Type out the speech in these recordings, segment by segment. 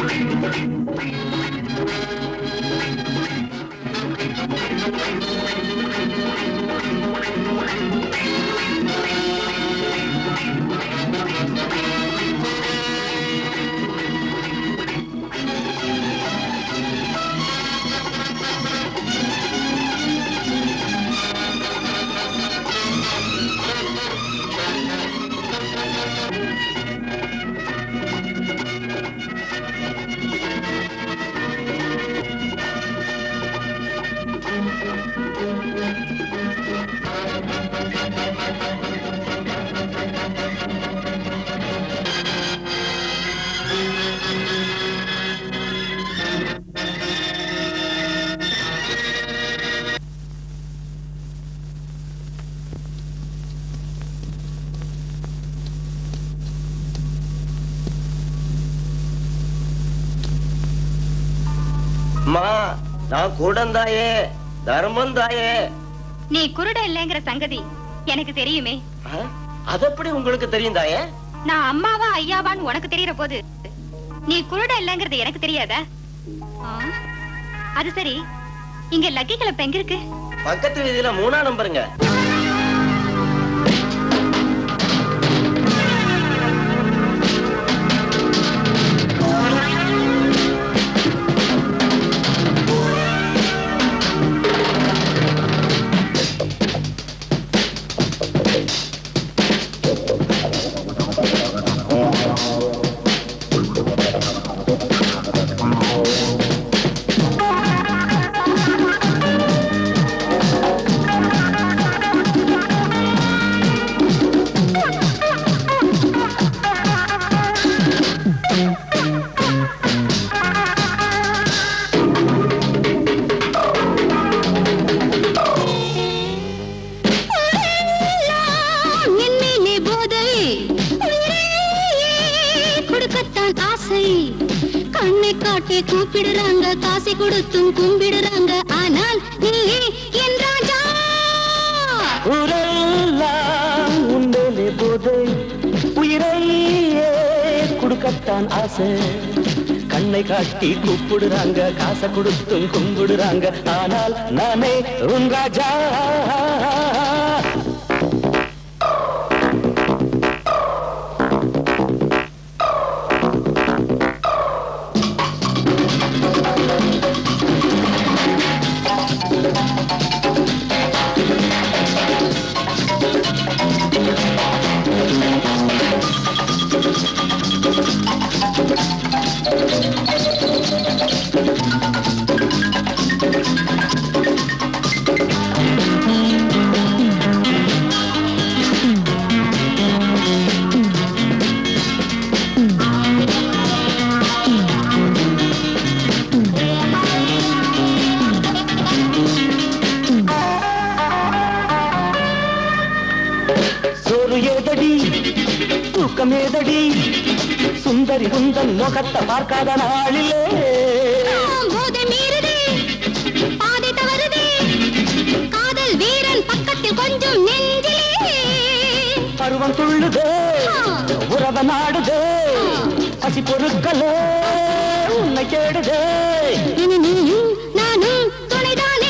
நான் கூடந்தாயே தர்மந்தாயே. நீ குருட இல்லைங்கிற சங்கதி எனக்கு தெரியுமே. அது எப்படி உங்களுக்கு தெரியும் தாயே? நான் அம்மாவா ஐயாவான்னு உனக்கு தெரியற போது நீ குருட இல்லைங்கிறது எனக்கு தெரியாதா? அது சரி, இங்க லக்கி கிளப் எங்க இருக்கு? பக்கத்து வீதியில 3ஆம் நம்பருங்க. கூப்பிடுறாங்க, காசை கொடுத்தும் கும்பிடுறாங்க. ஆனால் நீ என் ராஜா. ஊரெல்லாம் உண்டலே போதை, உயிரையே கொடுக்கத்தான் ஆசை. கண்ணை காட்டி கூப்பிடுறாங்க, காசை கொடுத்தும் கும்பிடுறாங்க. ஆனால் நானே உன் ராஜா. தூக்கமேதடி சுந்தரி குந்தன் முகத்தை பார்க்காத நாளிலே போதை மீறுதே, பாதை தவறுதே, காதல் வீரன் பக்கத்தில் கொஞ்சம் நெஞ்சிலே பருவம் துள்ளுதே, உறவ நாடுதே, பசி பொருட்களே உன்னை கேடுதே. இனி நீயும் நானும் துணைதானே.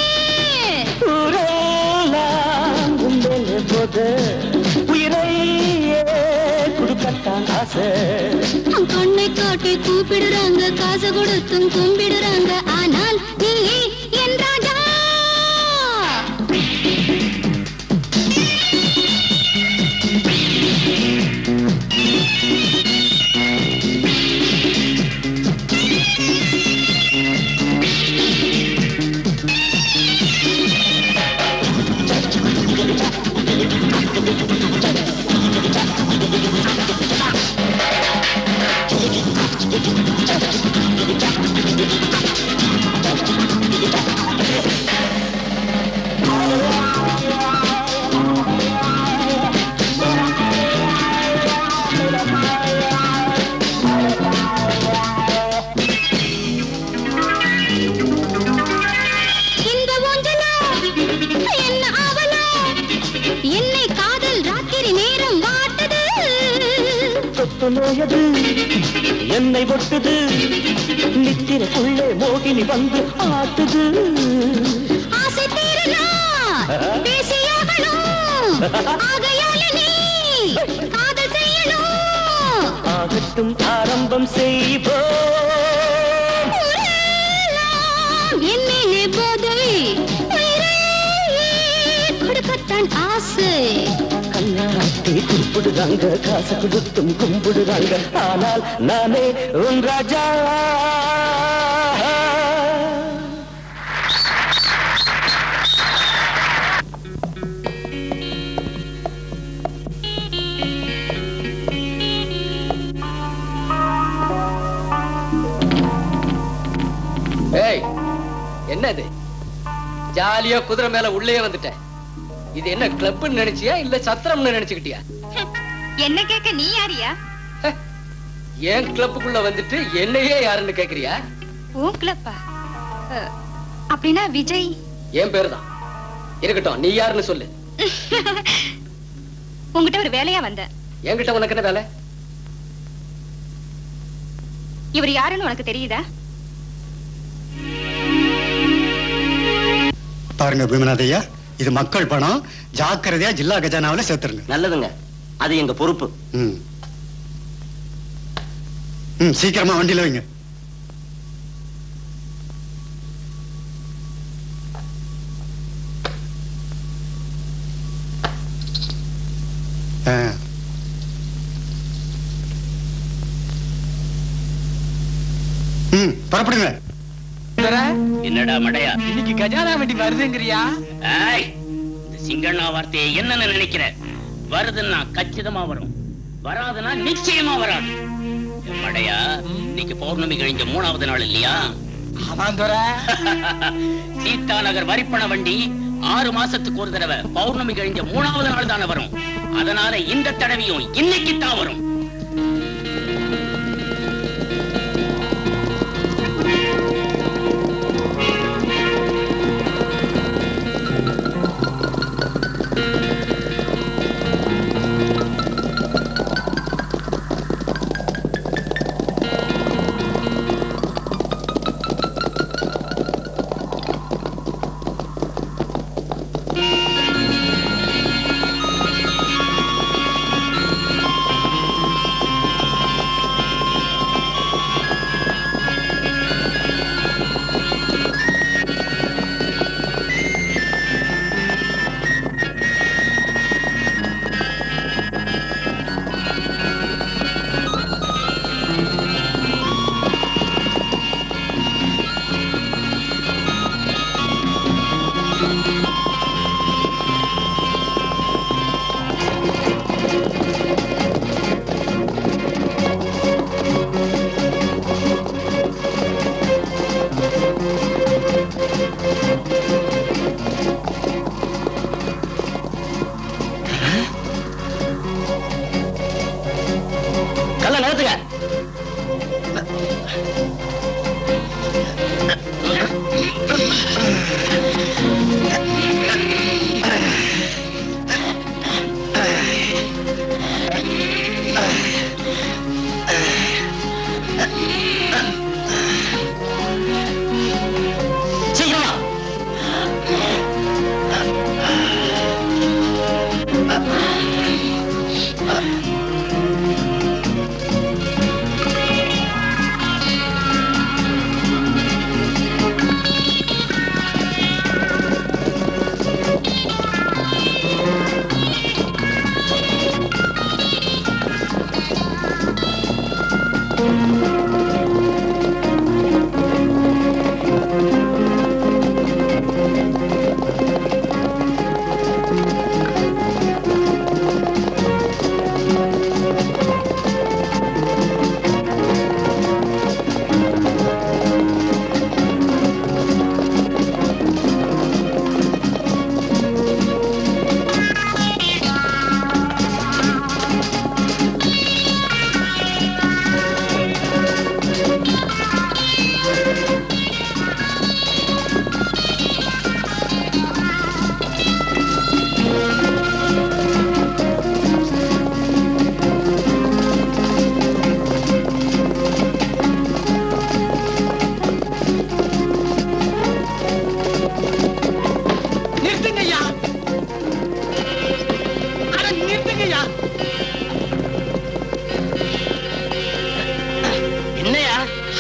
ஊரெல்லாம் உண்டலே போது, உயிரையே கொடுக்கத்தான் ஆசை. கண்ணை காட்டி கூப்பிடுறாங்க, காசை கொடுத்தும் கும்பிடுறாங்க. ஆனால் நீ என் ராஜா. என்னை ஒட்டுது நித்திரக்குள்ளே மோகினி வந்து ஆட்டுது ஆசை தீரலாம் பேசியாகணும் ஆகையால நீ காதல் செய்யணும் ஆகட்டும் ஆரம்பம் செய்வோம் என் மேலே போதை கொடுக்கத்தான் ஆசை கண்ணாட்டி குறிப்பிடுறாங்க காசு கொடுத்தும் கும்பிடுறாங்க ஆனால் நானே உன் ராஜா என்னது ஜாலியா குதிரை மேல உள்ளே வந்துட்டேன். இது என்ன கிளப்னு நினைச்சியா இல்ல சத்திரம்னு நினைச்சுக்கிட்டியா? என்ன கேட்க நீ யாரியா? ஏன் கிளப்புக்குள்ள வந்துட்டு என்னையே யாருன்னு கேக்குறியா? உன் கிளப்பா? அப்படின்னா விஜய் என் பேரு தான். இருக்கட்டும், நீ யாருன்னு சொல்லு. உங்ககிட்ட ஒரு வேலையா வந்த. என்கிட்ட உனக்கு என்ன வேலை? இவர் யாருன்னு உனக்கு தெரியுதா? பாருங்க பீமநாத் ஐயா, இது மக்கள் பணம், ஜாக்கிரதையா ஜில்லா கஜானாவில சேர்த்துருங்க. நல்லதுங்க, அது எங்க பொறுப்பு. சீக்கிரமா வண்டியில வைங்க. புறப்படுங்க. என்னடா மடையா, இன்னைக்கு கஜானா வண்டி வருதுங்கறியா? இந்த சிங்கண்ணா வார்த்தையை என்னன்னு நினைக்கிற? வருதுன்னா கச்சிதமா வரும், வராதுன்னா நிச்சயமா வராது. மடையா, இன்னைக்கு பௌர்ணமி கழிஞ்ச 3வது நாள் இல்லையா? சீதா நகர் வரிப்பண வண்டி 6 மாசத்துக்கு ஒரு தடவை பௌர்ணமி கழிஞ்ச 3வது நாள் தானே வரும். அதனால இந்த தடவையும் இன்னைக்கு தான் வரும்.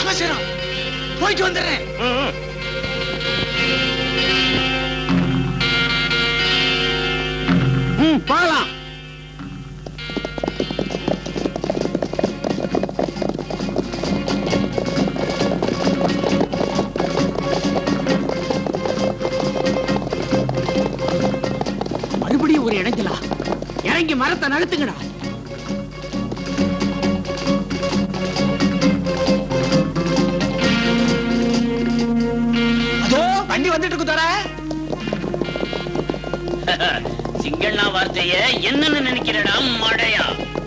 அவசரம், போயிட்டு வந்துடுறேன். போகலாம். மறுபடியும் ஒரு இடைஞ்சலா? இறங்கி மரத்தை நகர்த்துங்கடா. அதோ வண்டி வந்துட்டு இருக்கு தோற. சிங்கண்ணா வார்த்தைய என்னன்னு நினைக்கிறடா மடையா?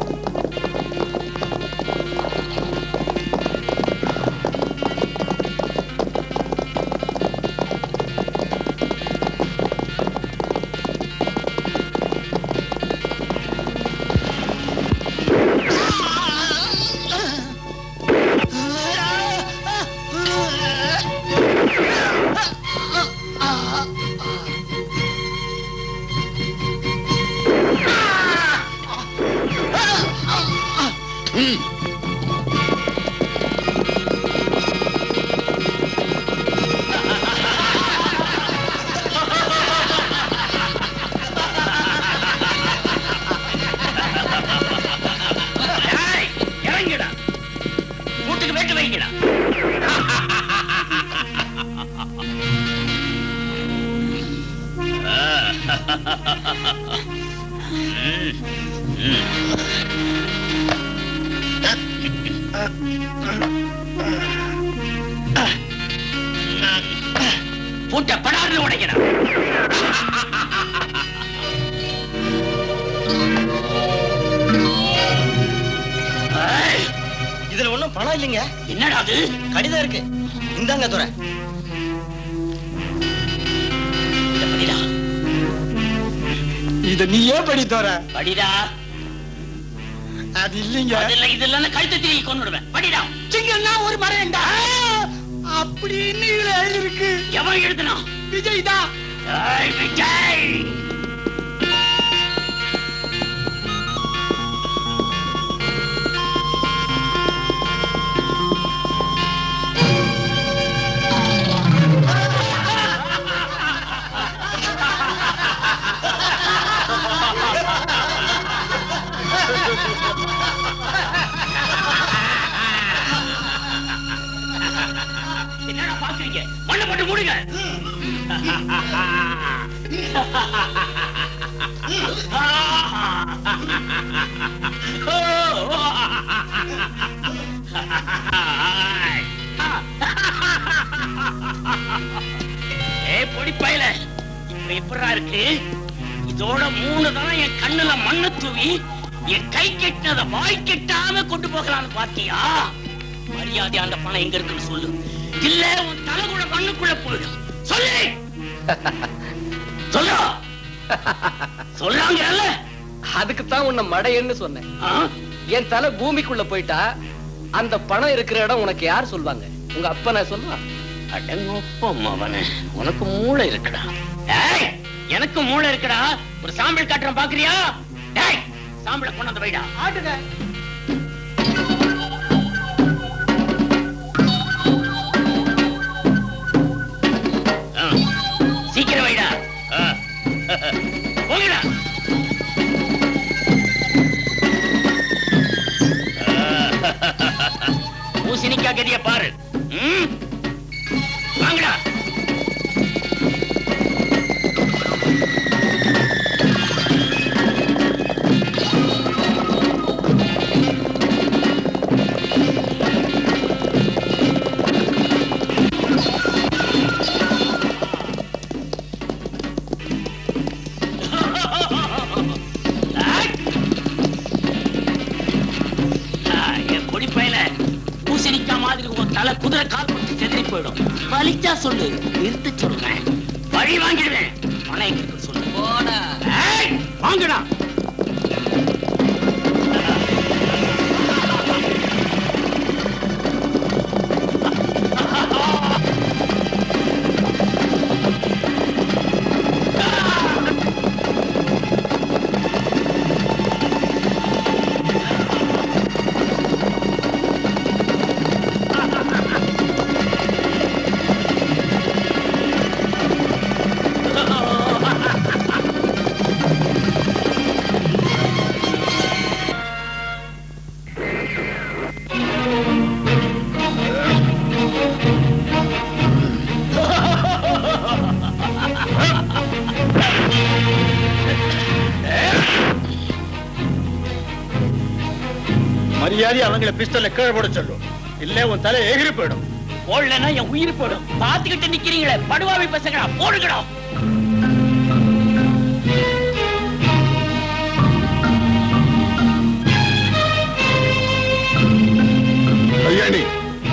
இறங்கிடா, கூட்டுக்கு வேட்டு வைங்கடா. பூட்ட படார்னு உடைக்கடா. இதுல ஒண்ணும் பணம் இல்லைங்க. என்னடா அது? கடிதம் இருக்கு, இந்தாங்க துரை. படிடா. இத நீ ஏன் படி தோற? படிடா. அது இல்லைங்க. அதுல இது இல்லன்னா கழுத்தை திரும்பி கொண்டுடுவேன். படிடா. சிங்கண்ணா ஒரு மரேண்டா அப்படின்னு இதுல எழுதிருக்கு. எவன் எழுதுனா? விஜய் தான். விஜய். என்னடா பாக்குறீங்க? மண்ணை போட்டு மூடுங்க. பொடிப்பையில இப்ப எப்படா இருக்கு? இதோட 3 தான் என் கண்ணுல மண்ணு தூவி என் கை கெட்டத வாய் கெட்டாம கொண்டு போகலான்னு பாத்தியா? மரியாதை அந்த பணம் எங்க இருக்குன்னு சொல்லு, இல்ல உன் தலை கூட மண்ணுக்குள்ள போயிடும். சொல்லு. சொல்ல சொல்றாங்கல்ல, அதுக்குத்தான் உன்னை மடையன்னு சொன்னேன். என் தலை பூமிக்குள்ள போயிட்டா அந்த பணம் இருக்கிற இடம் உனக்கு யார் சொல்வாங்க? உங்க அப்பா நான் சொல்லுவா? அடங்கொப்பம் அவனே, உனக்கு மூளை இருக்குடா. டேய், எனக்கு மூளை இருக்குடா. ஒரு சாம்பிள் காட்டுறேன் பாக்குறியா? டேய், சாம்பிளை கொண்டாந்து வைடா. ஆட்டுங்க. சீக்கிரம் வைடா. போங்கடா. பூசணிக்கா கதிய பாரு. வாங்கடா. பூசணிக்கா மாதிரி உன் தலை குதிரை கால் போட்டு செதறி போயிடும். வலிச்சா சொல்லு, நிறுத்த சொல்றேன். வழி வாங்கிடுவேன். பணம் எங்க இருக்கு சொல்லு. போடா. வாங்கடா. மரியாதை அவங்கள பிஸ்டல்ல கீழே போட சொல்லும், இல்ல உன் தலை எகிரி போயிடும். போடலன்னா என் உயிர் போயிடும். பாத்துக்கிட்டு நிக்கிறீங்களே படுவாவி பசங்களா, போடுங்கடா. கல்யாணி,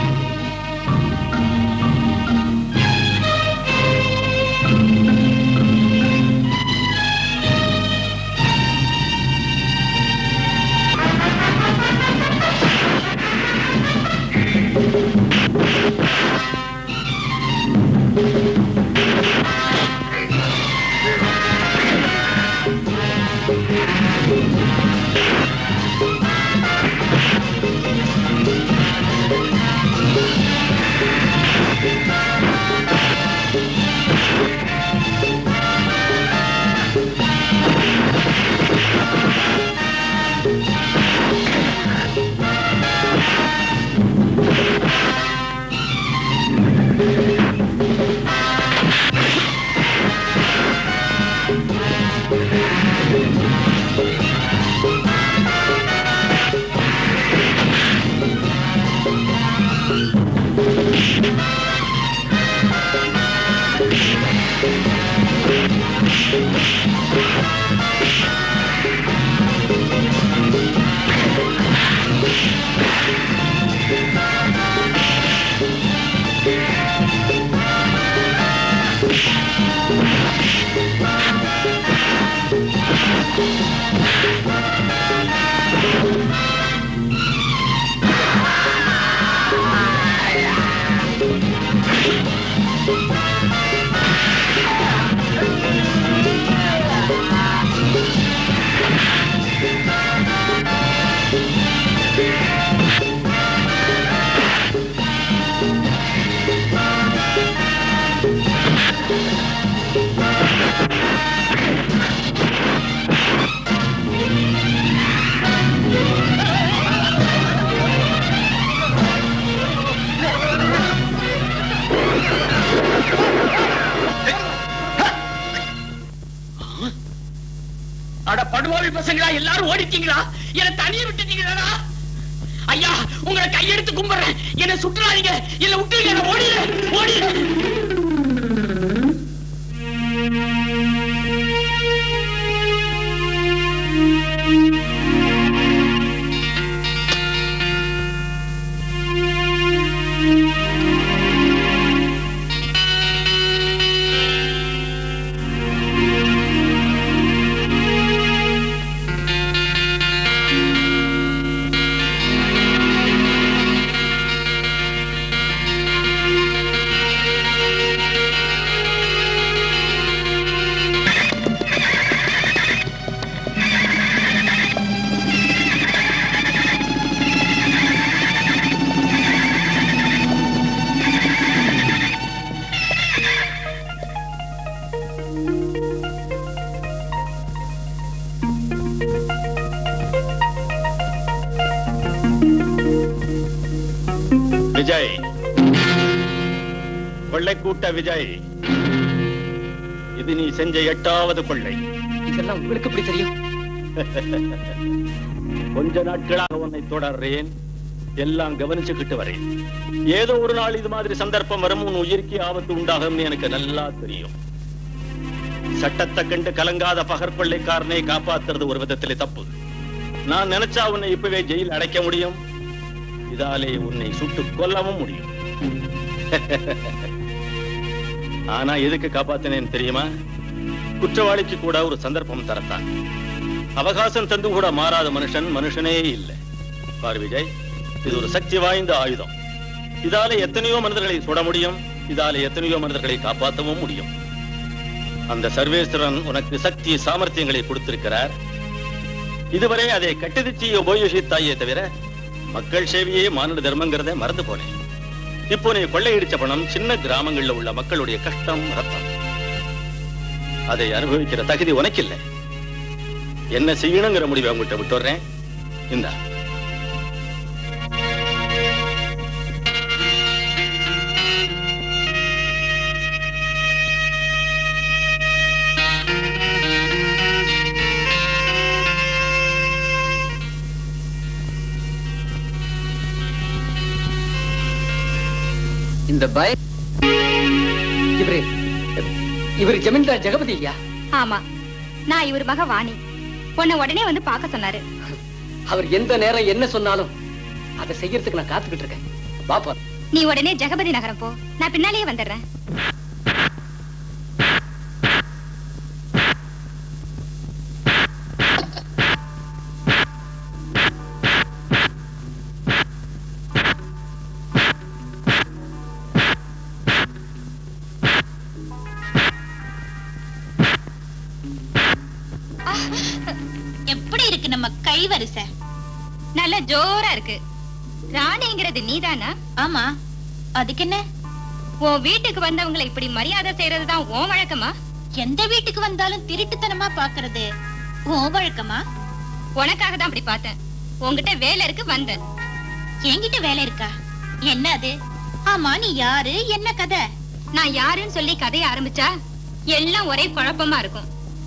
அட படுவாவி பசங்களா, எல்லாரும் ஓடிட்டீங்களா? என்ன தனியை விட்டுட்டீங்களா? ஐயா, உங்களை கையெடுத்து கும்பிடுறேன், என்ன சுட்டுறாதீங்க, என்ன விட்டுருங்க, ஓடிடுறேன் ஓடிடுறேன். விஜய், கொள்ளை கூட்ட விஜய், இது நீ செஞ்ச 8வது கொள்ளை. இதெல்லாம் உங்களுக்கு எப்படி தெரியும்? கொஞ்ச நாட்களாக உன்னை தொடர்றேன், எல்லாம் கவனிச்சுக்கிட்டு வரேன். ஏதோ ஒரு நாள் இது மாதிரி சந்தர்ப்பம் வரும், உன் உயிருக்கு ஆபத்து உண்டாகும் எனக்கு நல்லா தெரியும். சட்டத்தை கண்டு கலங்காத பகற்கொள்ளைக்காரனை காப்பாத்துறது ஒரு விதத்திலே தப்பு. நான் நினைச்சா உன்னை இப்பவே ஜெயில் அடைக்க முடியும், இதாலே உன்னை சுட்டு கொல்லவும் முடியும். ஆனா எதுக்கு காப்பாத்தினேன்னு தெரியுமா? குற்றவாளிக்கு கூட ஒரு சந்தர்ப்பம் தரத்தான். அவகாசம் தந்து கூட மாறாத மனுஷன் மனுஷனே இல்லை. பார் விஜய், இது ஒரு சக்தி வாய்ந்த ஆயுதம். இதால எத்தனையோ மனிதர்களை சுட முடியும், இதால எத்தனையோ மனிதர்களை காப்பாற்றவும் முடியும். அந்த சர்வேஸ்வரன் உனக்கு சக்தி சாமர்த்தியங்களை கொடுத்திருக்கிறார். இதுவரை அதை கட்டதிச்சு உபயோகித்தாயே தவிர மக்கள் சேவையே மானுட தர்மங்கிறத மறந்து போனேன். இப்போ நீ கொள்ளையடிச்ச பணம் சின்ன கிராமங்கள்ல உள்ள மக்களுடைய கஷ்டம் ரத்தம். அதை அனுபவிக்கிற தகுதி உனக்கு இல்லை. என்ன செய்யணுங்கிற முடிவை உங்கள்கிட்ட விட்டுறேன். இந்தா. இந்த பய இவரு ஜமீன்தார் ஜெகபதி இல்லையா? ஆமா, நான் இவர் மக வாணி. உன்னை உடனே வந்து பார்க்க சொன்னாரு. அவர் எந்த நேரம் என்ன சொன்னாலும் அதை செய்யறதுக்கு நான் காத்துக்கிட்டு இருக்கேன். பாப்பா, நீ உடனே ஜெகபதி நகரம் போ, நான் பின்னாலேயே வந்துடுறேன். எப்படி இருக்கு நம்ம கைவரிசை? நல்ல ஜோரா இருக்கு. ராணிங்கிறது நீதானா? ஆமா, அதுக்கு என்ன? உன் வீட்டுக்கு வந்தவங்களை இப்படி மரியாதை செய்யறதுதான் உன் வழக்கமா? எந்த வீட்டுக்கு வந்தாலும் திருட்டுத்தனமா பாக்குறது உன் வழக்கமா? உனக்காக தான் அப்படி பார்த்தேன். உன்கிட்ட வேலை இருக்கு வந்தேன். என்கிட்ட வேலை இருக்கா? என்ன அது? ஆமா, நீ யாரு, என்ன கதை? நான் யாருன்னு சொல்லி கதையை ஆரம்பிச்சா எல்லாம் ஒரே குழப்பமா இருக்கும்.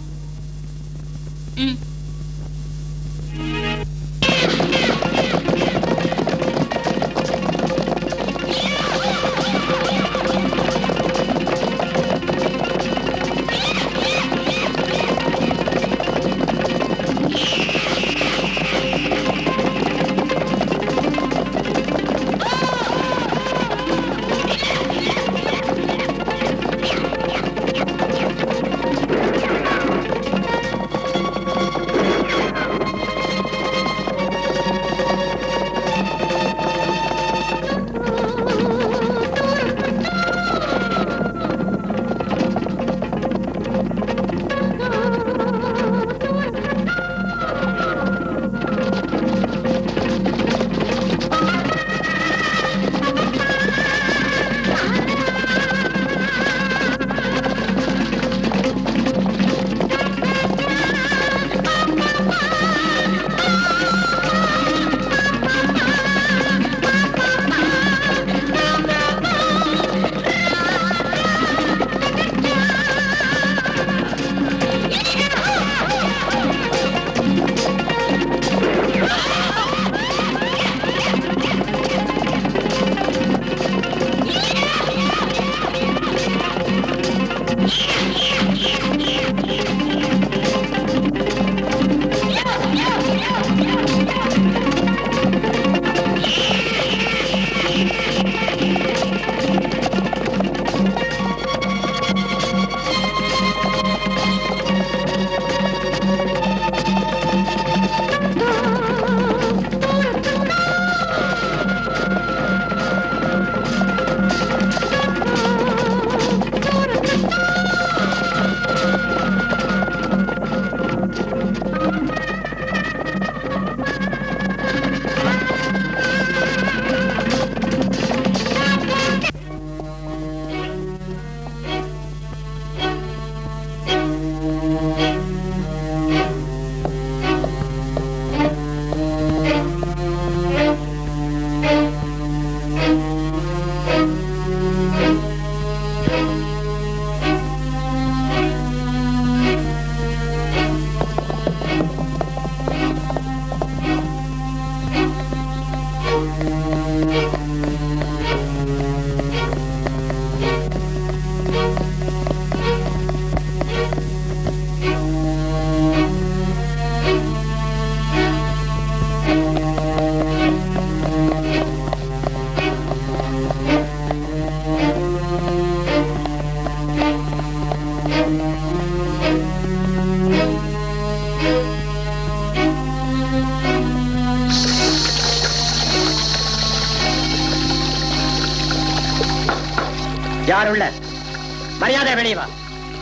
யார் உள்ள? மரியாதை வெளியே வா.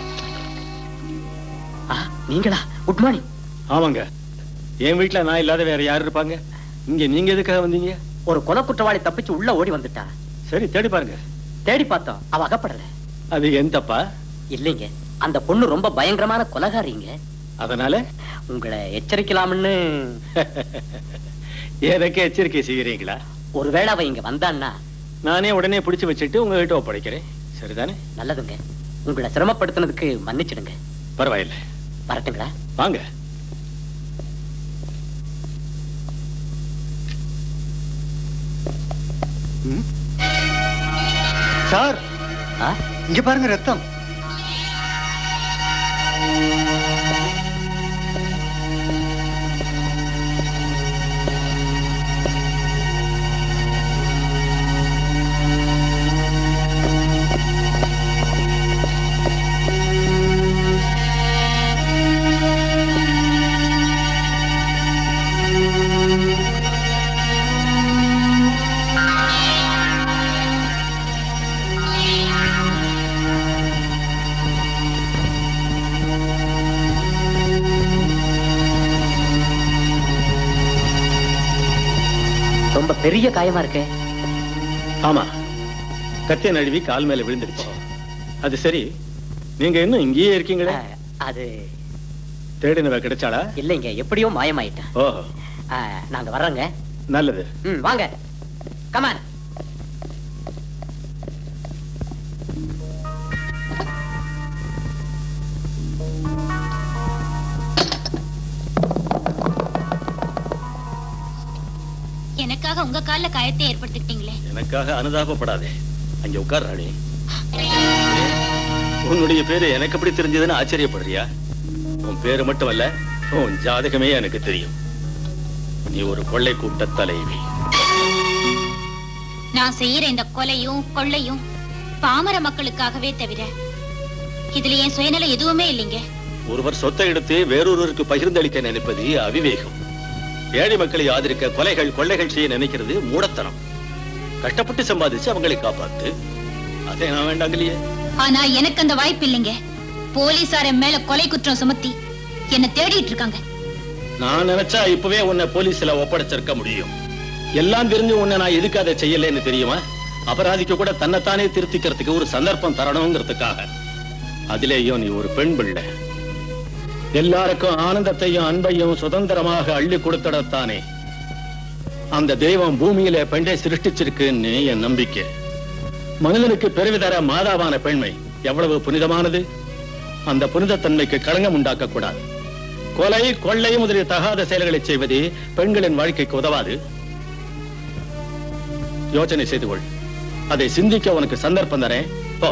நீங்களா? Good morning. ஆமாங்க, என் வீட்டுல நான் இல்லாத வேற யாரு இருப்பாங்க? இங்க நீங்க எதுக்காக வந்தீங்க? ஒரு கொலை குற்றவாளி தப்பிச்சு உள்ள ஓடி வந்துட்டா. சரி, தேடி பாருங்க. தேடி பார்த்தோம், அவ அகப்படல. அது என் தப்பா? இல்லைங்க, அந்த பொண்ணு ரொம்ப பயங்கரமான கொலைகாரிங்க. அதனால உங்களை எச்சரிக்கலாம்னு. எனக்கு எச்சரிக்கை செய்கிறீங்களா? ஒருவேளை அவ இங்க வந்தான்னா நானே உடனே பிடிச்சு வச்சுட்டு உங்ககிட்ட ஒப்படைக்கிறேன். சரிதானே? நல்லதுங்க. உங்களை சிரமப்படுத்தினதுக்கு மன்னிச்சிடுங்க. பரவாயில்லை. வரட்டுங்களா? வாங்க. சார் இங்க பாருங்க ரத்தம். ரொம்ப பெரிய காயமா இருக்கு. ஆமா, கத்திய நழுவி கால் மேல விழுந்துருச்சு. அது சரி, நீங்க இன்னும் இங்கேயே இருக்கீங்களே? அது தேடினவ கிடைச்சாளா? இல்லைங்க, எப்படியோ மாயமாயிட்டா. ஓஹோ, நாங்க வர்றோங்க. நல்லது. வாங்க, கமான். எனக்காக உங்க கால்ல காயத்தை ஏற்படுத்திக்கிட்டீங்களே. எனக்காக அனுதாபப்படாதே, அங்க உட்கார் ராணி. உன்னுடைய பேரு எனக்கு எப்படி தெரிஞ்சதுன்னு ஆச்சரியப்படுறியா? உன் பேரு மட்டுமல்ல, உன் ஜாதகமே எனக்கு தெரியும். நீ ஒரு கொள்ளை கூட்ட தலைவி. நான் செய்யற இந்த கொலையும் கொள்ளையும் பாமர மக்களுக்காகவே தவிர இதுல என் சுயநலம் எதுவுமே இல்லைங்க. ஒருவர் சொத்தை எடுத்து வேறொருவருக்கு பகிர்ந்தளிக்க நினைப்பது அவிவேகம். ஏழை மக்களை ஆதரிக்க கொலைகள் கொள்ளைகள் செய்ய நினைக்கிறது மூடத்தனம். கஷ்டப்பட்டு சம்பாதிச்சு அவங்களை காப்பாத்து, அதை நான் வேண்டாங்கலையே. ஆனா எனக்கு அந்த வாய்ப்பு இல்லைங்க. போலீசார மேல கொலை குற்றம் சுமத்தி என்ன தேடிட்டு இருக்காங்க. நான் நினைச்சா இப்பவே உன்னை போலீஸ்ல ஒப்படைச்சிருக்க முடியும். எல்லாம் தெரிஞ்சு உன்னை நான் எதுக்கு அதை செய்யலன்னு தெரியுமா? அபராதிக்கு கூட தன்னைத்தானே திருத்திக்கிறதுக்கு ஒரு சந்தர்ப்பம் தரணுங்கிறதுக்காக. அதிலேயும் நீ ஒரு பெண் பிள்ளை. எல்லாருக்கும் ஆனந்தத்தையும் அன்பையும் சுதந்திரமாக அள்ளி கொடுத்தடத்தானே அந்த தெய்வம் பூமியில பெண்ணை சிருஷ்டிச்சிருக்குன்னு என் நம்பிக்கை. மனிதனுக்கு பெருவிதர மாதாவான பெண்மை எவ்வளவு புனிதமானது. அந்த புனிதத்தன்மைக்கு களங்கம் உண்டாக்க கூடாது. கொலை கொள்ளை முதலிய தகாத செயல்களை செய்வது பெண்களின் வாழ்க்கைக்கு உதவாது. யோசனை செய்து கொள். அதை சிந்திக்க உனக்கு சந்தர்ப்பம் தரேன். போ.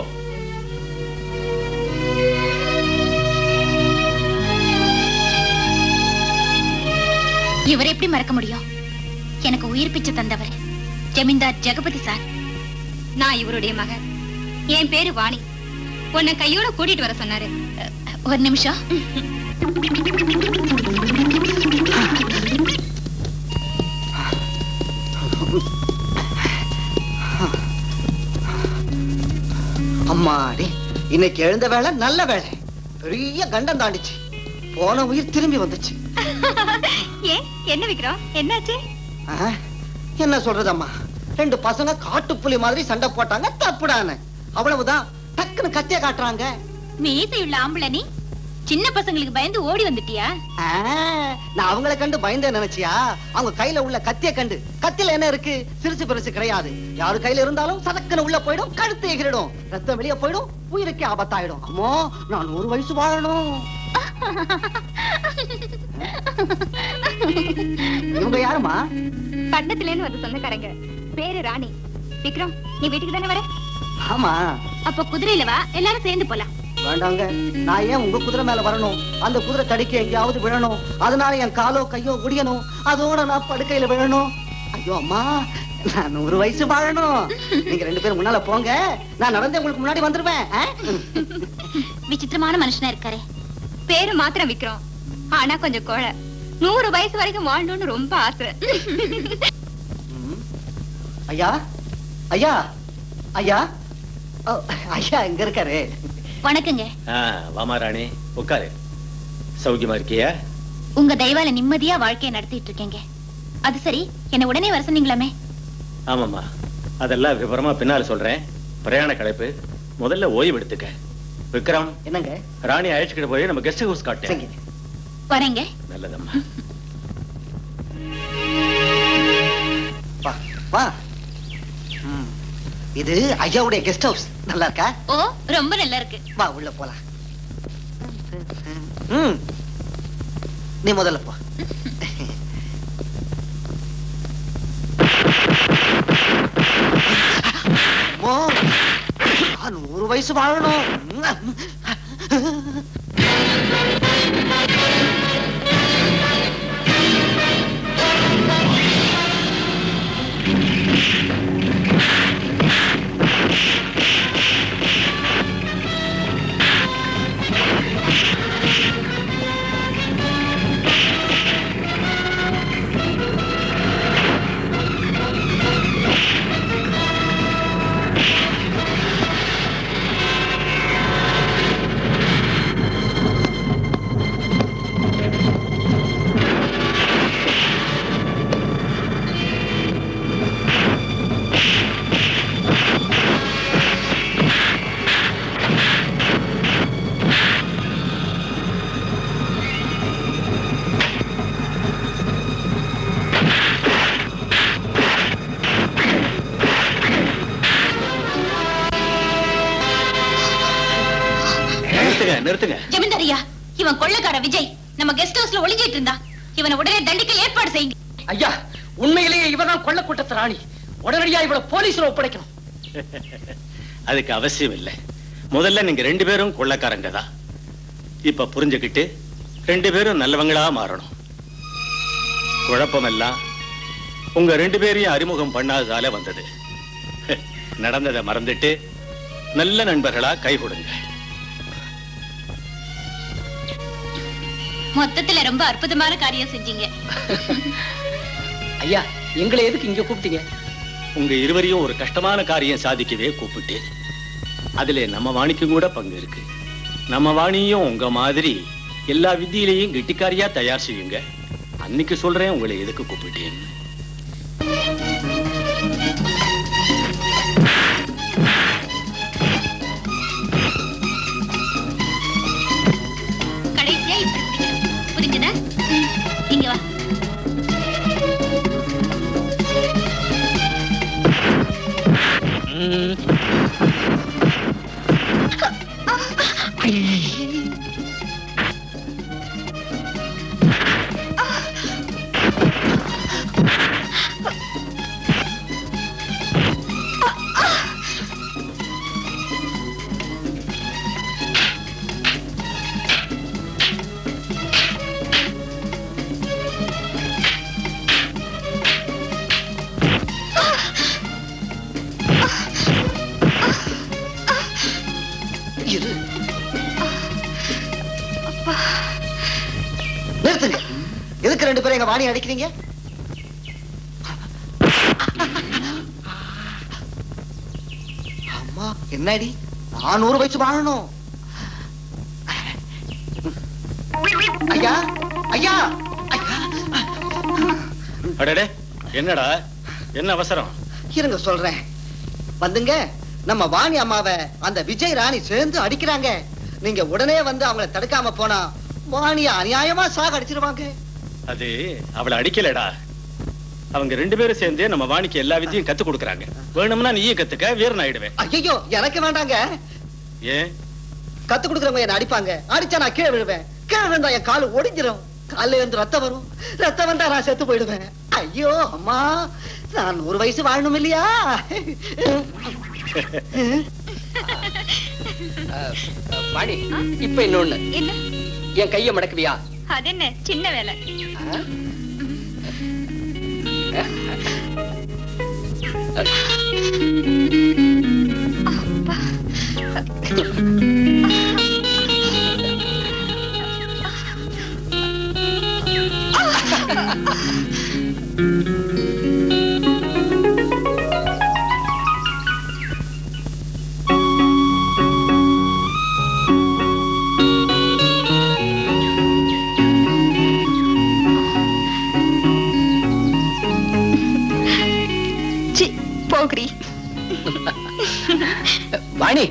இவரை எப்படி மறக்க முடியும்? எனக்கு உயிர் பிச்சை தந்தவர் ஜமீன்தார் ஜெகபதி சார். நான் இவருடைய மகன். என் பேரு வாணி. உன்னை கையோட கூட்டிட்டு வர சொன்னாரு. ஒரு நிமிஷம். அம்மாடி, இன்னைக்கு எழுந்த வேலை நல்ல வேலை. பெரிய கண்டம் தாண்டிச்சு. போன உயிர் திரும்பி வந்துச்சு. ஏன் என்ன விக்கிறோம்? என்னாச்சு? என்ன சொல்றதம்மா, ரெண்டு பசங்க காட்டுப்புலி மாதிரி சண்டை போட்டாங்க. தப்புடான அவ்வளவுதான். டக்குன்னு கத்திய காட்டுறாங்க. மீசையுள்ள ஆம்பளை நீ சின்ன பசங்களுக்கு பயந்து ஓடி வந்துட்டியா? நான் அவங்களை கண்டு பயந்தே நினைச்சியா? அவங்க கையில உள்ள கத்திய கண்டு. கத்தில என்ன இருக்கு? சிறுசு பெருசு கிடையாது. யாரு கையில இருந்தாலும் சதக்கன உள்ள போயிடும், கழுத்து எகிரிடும், ரத்தம் வெளியே போயிடும், உயிருக்கே ஆபத்தாயிடும். அம்மா, நான் 100 வயசு வாழணும். இவங்க யாருமா? பட்டத்துல இருந்து வந்து சொந்தக்காரங்க. பேரு ராணி. விக்ரம், நீ வீட்டுக்கு தானே வர? ஆமா. அப்ப குதிரையில வா, எல்லாரும் சேர்ந்து போலாம். வேண்டாங்க, நான் ஏன் உங்க குதிரை மேல வரணும்? அந்த குதிரை தடிக்க எங்கேயாவது விழணும். அதனால என் காலோ கையோ ஒடியணும். அதோட நான் படுக்கையில விழணும். ஐயோ அம்மா, நான் 100 வயசு வாழணும். நீங்க 2 பேரும் முன்னால போங்க, நான் நடந்து உங்களுக்கு முன்னாடி வந்துருவேன். விசித்திரமான மனுஷனா இருக்காரே. பேரு மாத்திரம் விக்ரம், ஆனா கொஞ்சம் கோழை. 100 வயசு வரைக்கும் வாழணும்னு ரொம்ப ஆசை. ஐயா, ஐயா, ஐயா, ஐயா எங்க இருக்காரு? வணக்கங்க. வாமா ராணி, உட்காரு. சௌக்கியமா இருக்கியா? உங்க தயவால நிம்மதியா வாழ்க்கையை நடத்திட்டு இருக்கீங்க. அது சரி, என்ன உடனே வர சொன்னீங்களாமே? ஆமாமா, அதெல்லாம் விவரமா பின்னால சொல்றேன். பிரயாண களைப்பு, முதல்ல ஓய்வு எடுத்துக்க. விக்ரம், என்னங்க? ராணி அழைச்சுக்கிட்டு போய் நம்ம கெஸ்ட் ஹவுஸ் காட்டேன். வரேங்க. நல்லதம்மா. வா வா. இது ஐயாவுடைய கெஸ்ட் ஹவுஸ். நல்லா இருக்கா? ஓ, ரொம்ப நல்லா இருக்கு. வா, உள்ள போலாம். நீ முதல்ல போ. 100 வயசு வாழணும். நிறுத்துங்க. ஜமீன்தாரியா, இவன் கொள்ளைக்கார விஜய் நம்ம கெஸ்ட் ஹவுஸ்ல ஒளிஞ்சிட்டு இருந்தா. இவனை உடனே தண்டிக்க ஏற்பாடு செய்யுங்க. ஐயா, உண்மையிலேயே இவதான் கொள்ள கூட்டத்து ராணி. உடனடியா இவளை போலீஸ்ல ஒப்படைக்கணும். அதுக்கு அவசியம் இல்லை. முதல்ல நீங்க 2 பேரும் கொள்ளைக்காரங்க தான். இப்ப புரிஞ்சுக்கிட்டு 2 பேரும் நல்லவங்களா மாறணும். குழப்பமெல்லாம் உங்க 2 பேரையும் அறிமுகம் பண்ணாததால வந்தது. நடந்ததை மறந்துட்டு நல்ல நண்பர்களா கை கொடுங்க. மொத்தத்துல ரொம்ப அற்புதமான காரியம் செஞ்சீங்க. ஐயா, எங்களை எதுக்கு இங்க கூப்பிட்டீங்க? உங்க இருவரையும் ஒரு கஷ்டமான காரியம் சாதிக்கவே கூப்பிட்டு. அதுல நம்ம வாணிக்கும் கூட பங்கு இருக்கு. நம்ம வாணியும் உங்க மாதிரி எல்லா வித்தியிலையும் கெட்டிக்காரியா தயார் செய்யுங்க. அன்னைக்கு சொல்றேன் உங்களை எதுக்கு கூப்பிட்டேன்னு. கடைசியா இப்படி பிடிக்கணும். புரிஞ்சுதா? இங்க வா. நிறுத்துங்க. எதுக்கு 2 பேரும் எங்க வாணி அடிக்கிறீங்க? அம்மா, என்னடி? 100 வயசு வாழணும். ஐயா, ஐயா, அடடே, என்னடா, என்ன அவசரம்? இருங்க சொல்றேன். வந்துங்க, நம்ம வாணி அம்மாவை அந்த விஜய் ராணி சேர்ந்து அடிக்கிறாங்க. நீங்க உடனே வந்து அவங்கள தடுக்காம போனா வாணிய அநியாயமா சாகடிச்சிருவாங்க. அது அவளை அடிக்கலடா. அவங்க 2 பேரும் சேர்ந்து நம்ம வாணிக்கு எல்லா வித்தையும் கத்து கொடுக்கறாங்க. வேணும்னா நீயே கத்துக்க, வீரன் ஆயிடுவேன். ஐயோ, எனக்கு வேண்டாங்க. ஏன்? கத்து கொடுக்கறவங்க என்ன அடிப்பாங்க. அடிச்சா நான் கீழே விழுவேன். கீழே விழுந்தா என் காலு ஒடிஞ்சிரும். கால்ல இருந்து ரத்தம் வரும். ரத்தம் வந்தா நான் செத்து போயிடுவேன். ஐயோ அம்மா, நான் 100 வயசு வாழணும் இல்லையா? வாணி, இப்ப இன்னொன்னு. என்ன? என் கைய மடக்குவியா? அது என்ன சின்ன வேலை? போகிறி வாணி,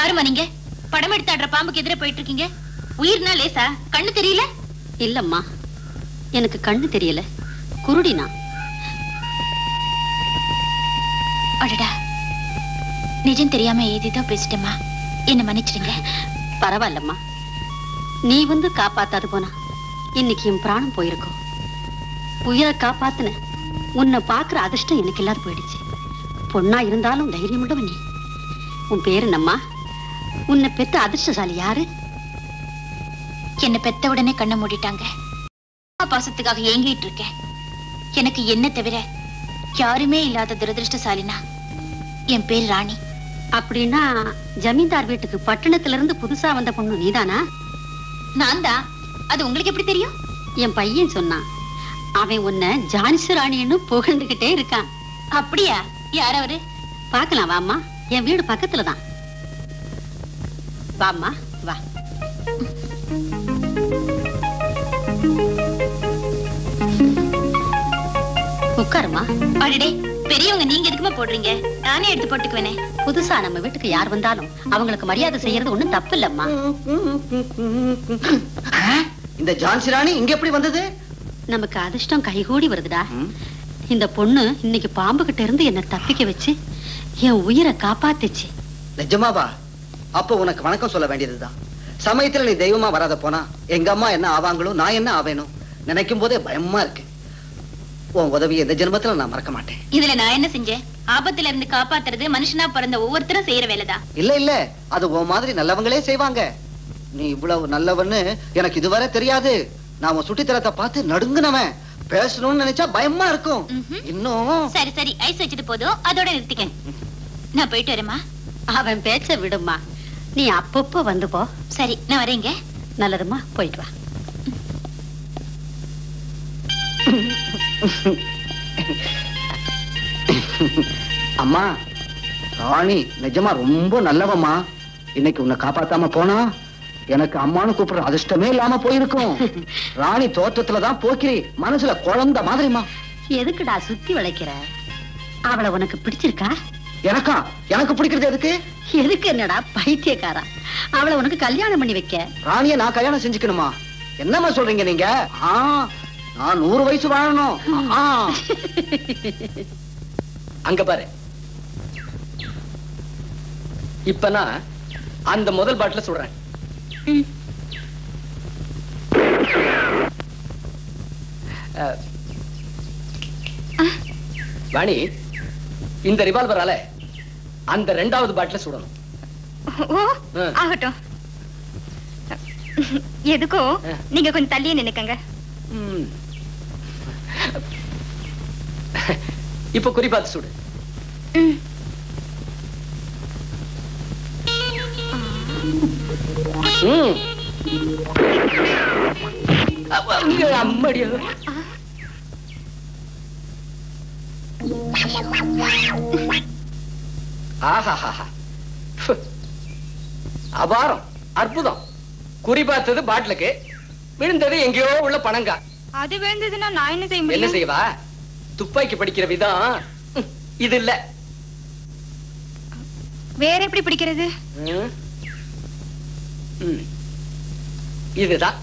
யாருமா நீங்க? படம் எடுத்தாடுற பாம்புக்கு எதிர போயிட்டு இருக்கீங்க. உயிர்னா லேசா? கண்ணு தெரியல? இல்லம்மா, எனக்கு கண்ணு தெரியல, குருடினா. அடடா, நிஜம் தெரியாம ஏதேதோ பேசிட்டேம்மா, என்ன மன்னிச்சிடுங்க. பரவாயில்லம்மா, நீ வந்து காப்பாத்தாது போனா இன்னைக்கு என் பிராணம் போயிருக்கும். உயிரை காப்பாத்துன உன்னை பாக்குற அதிர்ஷ்டம் எனக்கு இல்லாத போயிடுச்சு. பொண்ணா இருந்தாலும் தைரியம் உள்ளவன் நீ. உன் பேரு என்னம்மா? உன்னை பெத்த அதிர்ஷ்டசாலி யாரு? என்ன பெத்த உடனே கண்ணை மூடிட்டாங்க. பாசத்துக்காக ஏங்கிட்டு இருக்கேன். எனக்கு என்ன தவிர யாருமே இல்லாத துரதிருஷ்டசாலினா என் பேர் ராணி. அப்படின்னா ஜமீன்தார் வீட்டுக்கு பட்டணத்துல இருந்து புதுசா வந்த பொண்ணு நீதானா? நான் தான். அது உங்களுக்கு எப்படி தெரியும்? என் பையன் சொன்னான். அவன் உன்னை ஜான்சி ராணின்னு புகழ்ந்துகிட்டே இருக்கான். அப்படியா? யார் அவரு? பார்க்கலாம் வாம்மா, என் வீடு பக்கத்துலதான். வாம்மா வா. உட்காருமா. அடடே, பெரியவங்க நீங்க எதுக்குமா போடுறீங்க? நானே எடுத்து போட்டுக்குவேனே. புதுசா நம்ம வீட்டுக்கு யார் வந்தாலும் அவங்களுக்கு மரியாதை செய்யறது ஒண்ணும் தப்பு இல்லம்மா. இந்த ஜான்சி ராணி இங்க எப்படி வந்தது? நமக்கு அதிர்ஷ்டம் கைகூடி வருதுடா. இந்த பொண்ணு இன்னைக்கு பாம்பு கிட்ட இருந்து என்ன தப்பிக்க வச்சு என் உயிரை காப்பாத்துச்சு. நிஜமாவா? அப்ப உனக்கு வணக்கம் சொல்ல வேண்டியதுதான். சமயத்துல நீ தெய்வமா வராத போனா எங்க அம்மா என்ன ஆவாங்களோ, நான் என்ன ஆவேனும் நினைக்கும் போதே பயமா இருக்கு. உன் உதவி இந்த ஜென்மத்துல நான் மறக்க மாட்டேன். இதுல நான் என்ன செஞ்சேன்? ஆபத்துல இருந்து காப்பாத்துறது மனுஷனா பிறந்த ஒவ்வொருத்தரும் செய்யற வேலைதான். இல்ல இல்ல, அது உன் மாதிரி நல்லவங்களே செய்வாங்க. நீ இவ்வளவு நல்லவன்னு எனக்கு இதுவரை தெரியாது. நான் உன் சுட்டித்தரத்தை பார்த்து நடுங்குனவன். பேசணும்னு நினைச்சா பயமா இருக்கும். இன்னும் சரி சரி, ஐஸ் வச்சது போதும், அதோட நிறுத்திக்க. நான் போயிட்டு வரேம்மா. அவன் பேச்ச விடுமா, நீ அப்பப்போ வந்து போ. சரி, நான் வரேங்க. நல்லதுமா, போயிட்டு வா. அம்மா, ராணி நிஜமா ரொம்ப நல்லவம்மா. இன்னைக்கு உன்னை காப்பாத்தாம போனா எனக்கு அம்மானு கூப்பிடுற அதிர்ஷ்டமே இல்லாம போயிருக்கும். ராணி தோற்றத்துலதான் போக்கிறி, மனசுல குழந்தை மாதிரிமா. எதுக்குடா சுத்தி வளைக்கிற? அவளை உனக்கு பிடிச்சிருக்கா? எனக்கா? எனக்கு பிடிக்கிறது எதுக்கு? எதுக்கு என்னடா பைத்தியக்காரா? அவளை உனக்கு கல்யாணம் பண்ணி வைக்க. ராணிய நான் கல்யாணம் செஞ்சுக்கணுமா? என்னம்மா சொல்றீங்க நீங்க? நான் 100 வயசு வாழணும். அங்க பாரு, இப்ப நான் அந்த முதல் பாட்டில சொல்றேன். வாணி, இந்த ரிவால்வரால அந்த 2வது பாட்டில சுடணும். ஆகட்டும். எதுக்கோ நீங்க கொஞ்சம் தள்ளியே நினைக்கங்க. இப்ப குறி பார்த்து சுடு. அம்மடியா, அபாரம், அற்புதம். குறி பார்த்தது பாட்டிலுக்கு, விழுந்தது எங்கேயோ உள்ள பணங்கா. அது விழுந்ததுன்னா நான் என்ன செய்ய முடியும்? என்ன செய்வா? துப்பாக்கி படிக்கிற விதம் இது இல்ல. வேற எப்படி பிடிக்கிறது? இதுதான்.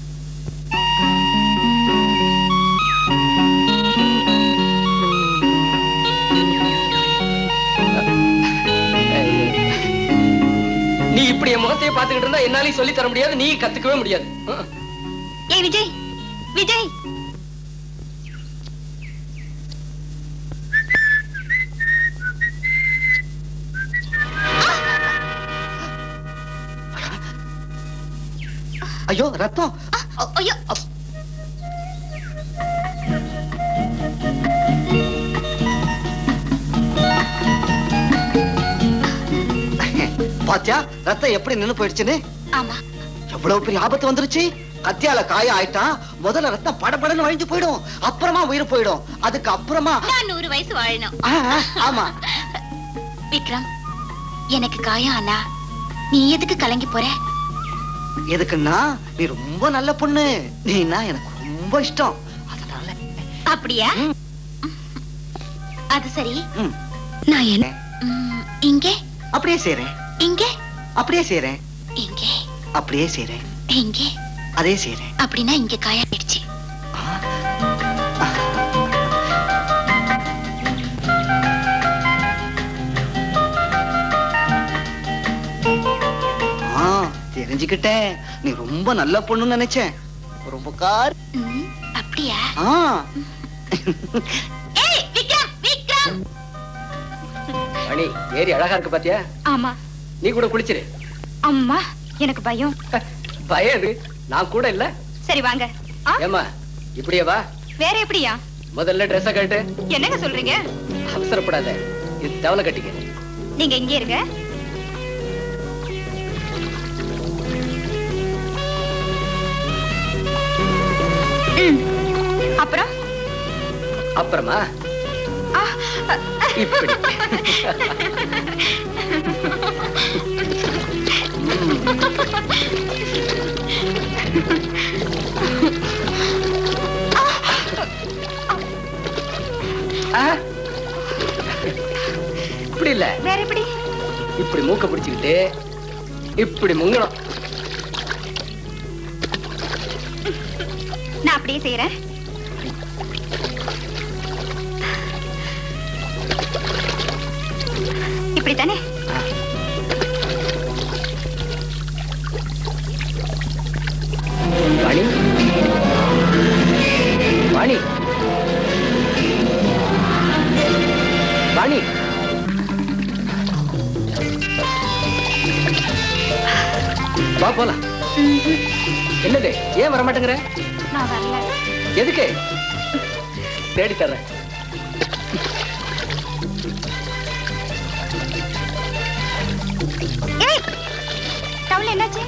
நீ இப்படி என் முகத்தையே பார்த்துக்கிட்டு இருந்தா என்னாலையும் சொல்லி தர முடியாது, நீ கத்துக்கவே முடியாது. ஏய் விஜய், விஜய், ஐயோ ரத்தம். ஐயோ, பாத்தியா ரத்தம் எப்படி நின்னு போயிடுச்சுன்னு? ஆமா, எவ்வளவு பெரிய ஆபத்து வந்துருச்சு. கத்தியால காயம் ஆயிட்டா முதல்ல ரத்தம் படபடன்னு வழிஞ்சு போயிடும், அப்புறமா உயிர் போயிடும். அதுக்கு அப்புறமா நான் 100 வயசு வாழணும். ஆமா. விக்ரம், எனக்கு காயம் ஆனா நீ எதுக்கு கலங்கி போற? எதுக்குன்னா நீ ரொம்ப நல்ல பொண்ணு, நீனா எனக்கு ரொம்ப இஷ்டம், அதனால. அப்படியா? அது சரி. ம். நான் என்ன இங்கே அப்படியே செய்றேன். இங்கே அப்படியே செய்றேன். எங்கே? அப்படியே செய்றேன். எங்கே? அதே செய்றேன். அப்படின்னா இங்க காயாயிடுச்சு. தெரிஞ்சுக்கிட்டேன். நீ ரொம்ப நல்ல பொண்ணுன்னு நினைச்சேன். ரொம்ப கார். அப்படியா? ஏய் விக்ரம், விக்ரம். மணி ஏரி அழகா இருக்கு பாத்தியா? ஆமா. நீ கூட குளிச்சிரு. அம்மா எனக்கு பயம். பயம் எது? நான் கூட இல்ல. சரி வாங்க. ஏமா இப்படியே வா. வேற எப்படியா? முதல்ல ட்ரெஸ்ஸ கட்டு. என்னங்க சொல்றீங்க? அவசரப்படாத. இது டவல கட்டிக்க. நீங்க இங்கே இருங்க. அப்புறம் அப்புறமா இப்படி இப்படி இல்ல, வேற எப்படி? இப்படி மூக்க பிடிச்சுக்கிட்டு இப்படி முங்கணும். நான் அப்படியே செய்யறேன். இப்படித்தானே? வாணி, வாணி, வாணி. வா போலாம். என்னது ஏன் வர மாட்டேங்கிற? நான் வரல. எதுக்கு? தேடி தர்றேன். ஏய் டவுல் என்னாச்சு?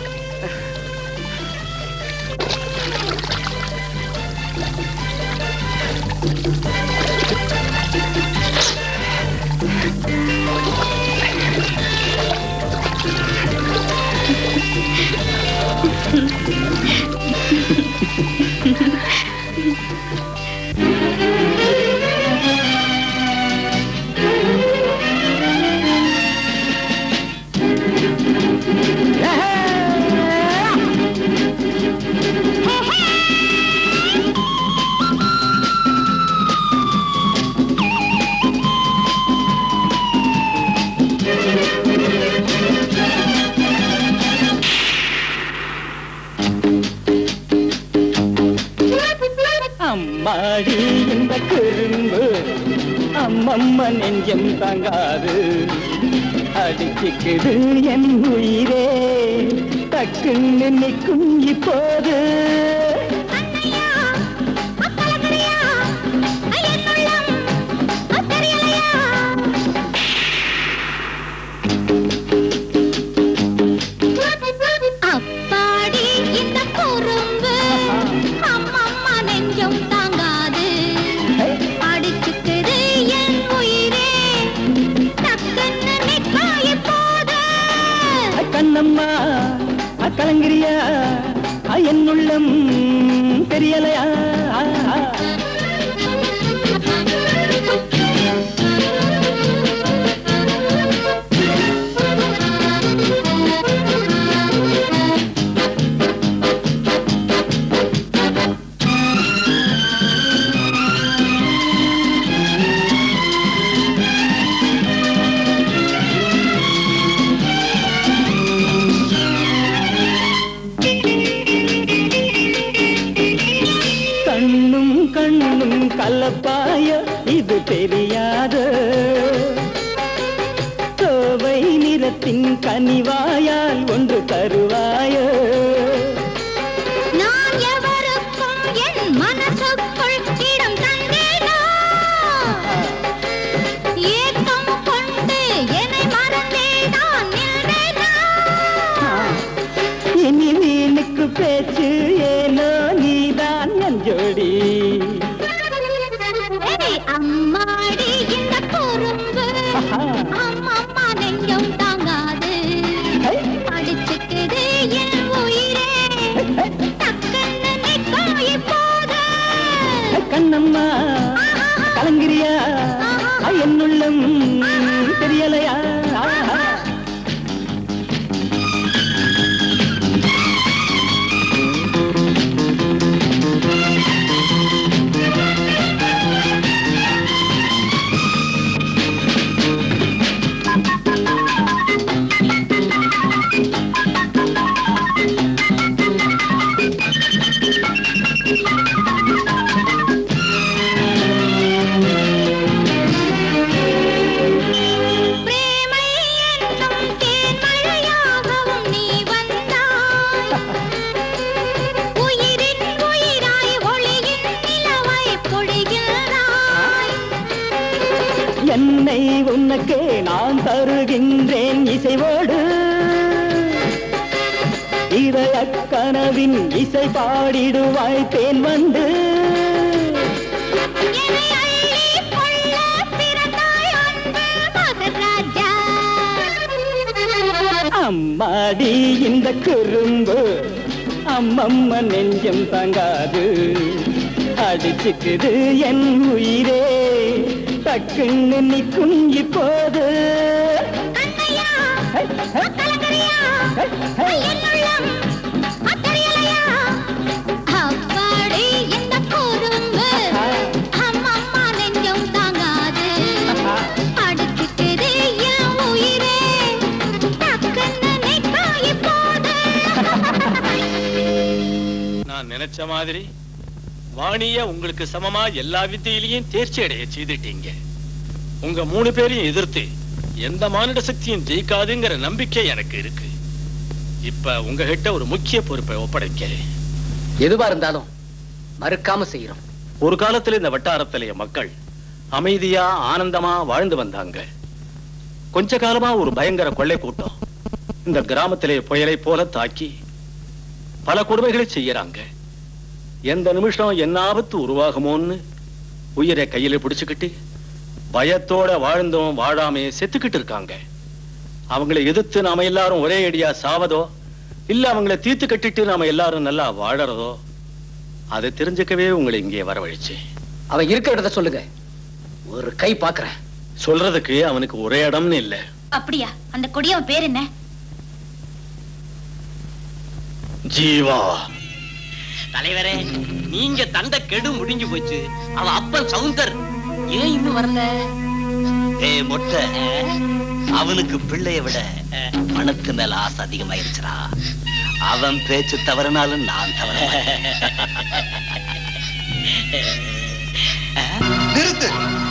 அம்மாடி இந்த குறும்பு அம்மம்மா நெஞ்சம் தாங்காது, அடிச்சுக்குது என் உயிரே டக்குன்னு நிற்கும் இப்போது. அப்பாடி இந்த குறும்பு அம்மம்மா நெஞ்சம் தாங்காது, அடிச்சுக்குது என் உயிரே டக்குன்னு நிற்கும் இப்போது. கண்ணம்மா கலங்கிரியா என் உள்ளம் தெரியலையா? கண்ணும் கலப்பாய இது தெரியாத கோவை நிறத்தின் கனிவாயால் ஒன்று தருவாய. நான் எவருக்கும் என் மனசுக்குள் இடம் தந்தேனோ, ஏக்கம் கொண்டு என்னை மறந்தே நான் நின்றேனோ. இனி வீணுக்கு பேச்சு ஏனோ நீதான் என் ஜோடி. அம்மாடி இந்த குறும்பு அம்மம்மா நெஞ்சம் தாங்காது, அடிச்சுக்குது என்னை உனக்கே நான் தருகின்றேன் இசைவோடு இதய கனவின் இசை பாடிடுவாய் தேன் வந்து அம்மாடி இந்த குறும்பு அம்மம்மா நெஞ்சம் தாங்காது அடிச்சுக்குது என் உயிரே டக்குன்னு நிற்கும் இப்போது நினைச்ச மாதிரி வாணிய உங்களுக்கு சமமா எல்லா வித்தையிலையும் தேர்ச்சி அடைய செய்துட்டீங்க. உங்க 3 பேரையும் எதிர்த்து எந்த மானிட சக்தியும் ஜெயிக்காதுங்கிற நம்பிக்கை எனக்கு இருக்கு. இப்ப உங்ககிட்ட ஒரு முக்கிய பொறுப்பை ஒப்படைக்கிறேன். எதுவா இருந்தாலும் மறுக்காம செய்யறோம். ஒரு காலத்துல இந்த வட்டாரத்திலேயே மக்கள் அமைதியா ஆனந்தமா வாழ்ந்து வந்தாங்க. கொஞ்ச காலமா ஒரு பயங்கர கொள்ளை கூட்டம் இந்த கிராமத்திலே புயலை போல தாக்கி பல கொடுமைகளை செய்யறாங்க. எந்த நிமிஷம் என்ன ஆபத்து உருவாகுமோன்னு உயிரை கையில பிடிச்சுக்கிட்டு பயத்தோட வாழ்ந்தோம் வாழாமே செத்துக்கிட்டு இருக்காங்க. அவங்களை எதிர்த்து நாம எல்லாரும் ஒரே அடியா சாவதோ இல்ல அவங்களை தீர்த்து கட்டிட்டு நாம எல்லாரும் நல்லா வாழறதோ அதை தெரிஞ்சுக்கவே உங்களை இங்கே வரவழைச்சு. அவன் இருக்கிற இடத்த சொல்லுங்க, ஒரு கை பாக்குறேன். சொல்றதுக்கு அவனுக்கு ஒரே இடம்னு இல்ல. அப்படியா? அந்த கொடியவன் பேர் என்ன? ஜீவா. தலைவரே, நீங்க தந்த கெடு முடிஞ்சு போச்சு. அவன் அப்பன் சவுந்தர் ஏன் இன்னும் வரல? ஏய் மொட்டை, அவனுக்கு பிள்ளைய விட பணத்து மேல ஆசை அதிகமாயிருச்சுடா. அவன் பேச்சு தவறினாலும் நான் தவற. நிறுத்து.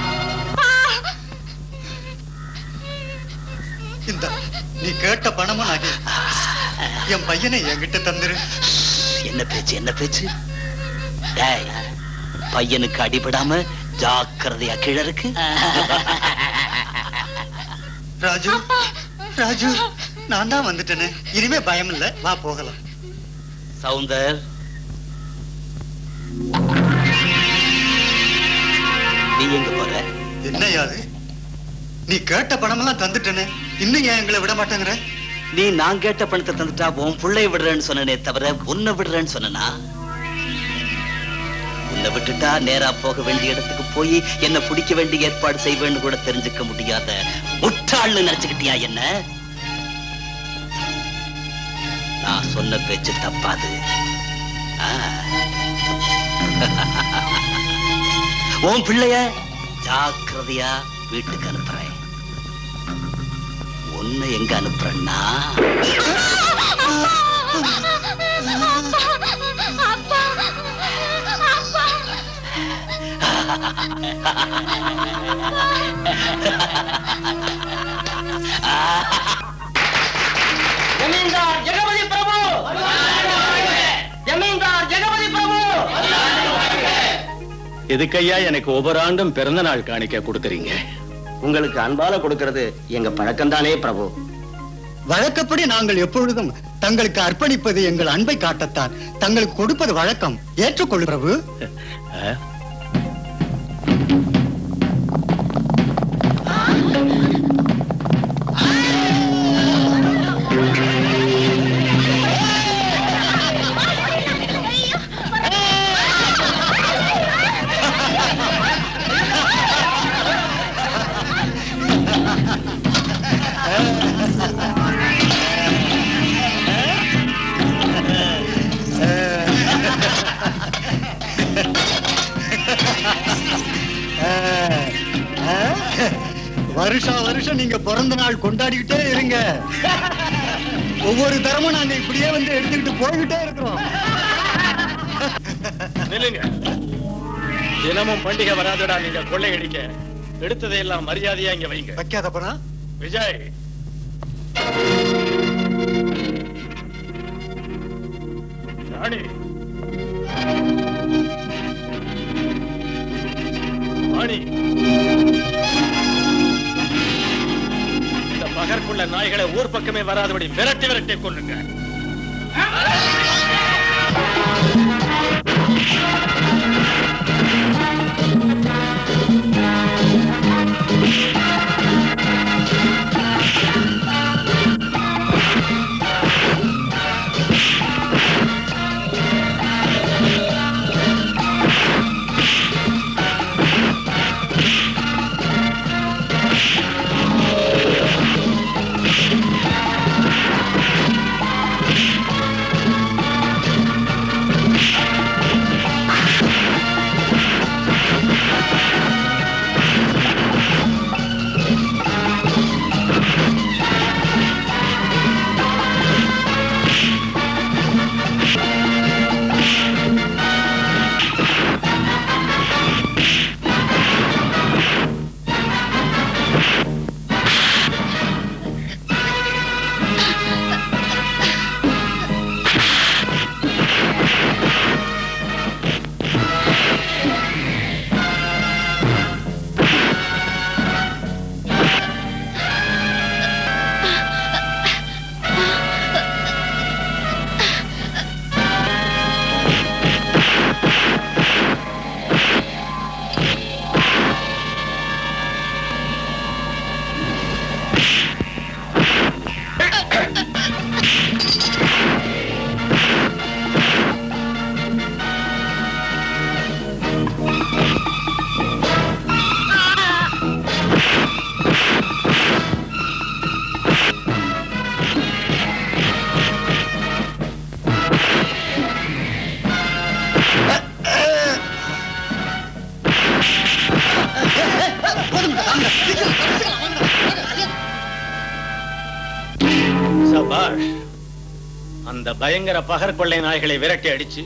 இந்த நீ கேட்ட பணமும் நகை என் பையனை என்கிட்ட தந்துரு. என்ன பேச்சு என்ன பேச்சு? டேய், பையனுக்கு அடிபடாம ஜாக்கிரதையா கீழே இருக்கு. ராஜு ராஜு, நான் தான் வந்துட்டேனே, இனிமே பயம் இல்ல, வா போகலாம். சவுந்தர், நீ எங்க போற? என்ன யாது, நீ கேட்ட பணமெல்லாம் தந்துட்டேனே, இன்னும் ஏன் எங்களை விட மாட்டேங்கிற? நீ நான் கேட்ட பணத்தை தந்துட்டா உன் பிள்ளைய விடுறேன்னு சொன்னனே தவிர உன்னை விடுறேன்னு சொன்னா? உன்னை விட்டுட்டா நேரா போக வேண்டிய இடத்துக்கு போய் என்ன பிடிக்க வேண்டிய ஏற்பாடு செய்வேன்னு கூட தெரிஞ்சுக்க முடியாத முட்டாள்னு நினைச்சுக்கிட்டியா என்ன? நான் சொன்ன பேச்சு தப்பாது. உன் பிள்ளைய ஜாக்கிரதையா வீட்டுக்கு அனுப்புறேன். உன்னை எங்க அனுப்புறேன்னா ஜமீன்தார் ஜெகபதி பிரபு, ஜமீன்தார் ஜெகபதி பிரபு. எதுக்கையா எனக்கு ஒவ்வொரு ஆண்டும் பிறந்த நாள் காணிக்க கொடுக்குறீங்க? உங்களுக்கு அன்பால கொடுக்கிறது எங்க பழக்கம் தானே பிரபு. வழக்கப்படி நாங்கள் எப்பொழுதும் தங்களுக்கு அர்ப்பணிப்பது எங்கள் அன்பை காட்டத்தான். தங்களுக்கு கொடுப்பது வழக்கம், ஏற்றுக்கொள்ளு பிரபு. வருஷம் நீங்க பிறந்த நாள் கொண்டாடிக்கிட்டே இருங்க. ஒவ்வொரு தரமும் நாங்க இப்படியே வந்து எடுத்துக்கிட்டு போய்கிட்டே இருக்கிறோம். நில்லுங்க. தினமும் பண்டிகை வராதடா நீங்க கொள்ளையடிக்க. எடுத்ததையெல்லாம் மரியாதையா இங்க வைங்க. வைக்காதப்பனா விஜய், ராணி, வாணி, பழக்கமுள்ள நாய்களை ஊர் பக்கமே வராதபடி விரட்டி விரட்டி கொள்ளுங்க. அந்த பயங்கர பகர் கொள்ளை நாய்களை விரட்டி அடிச்சு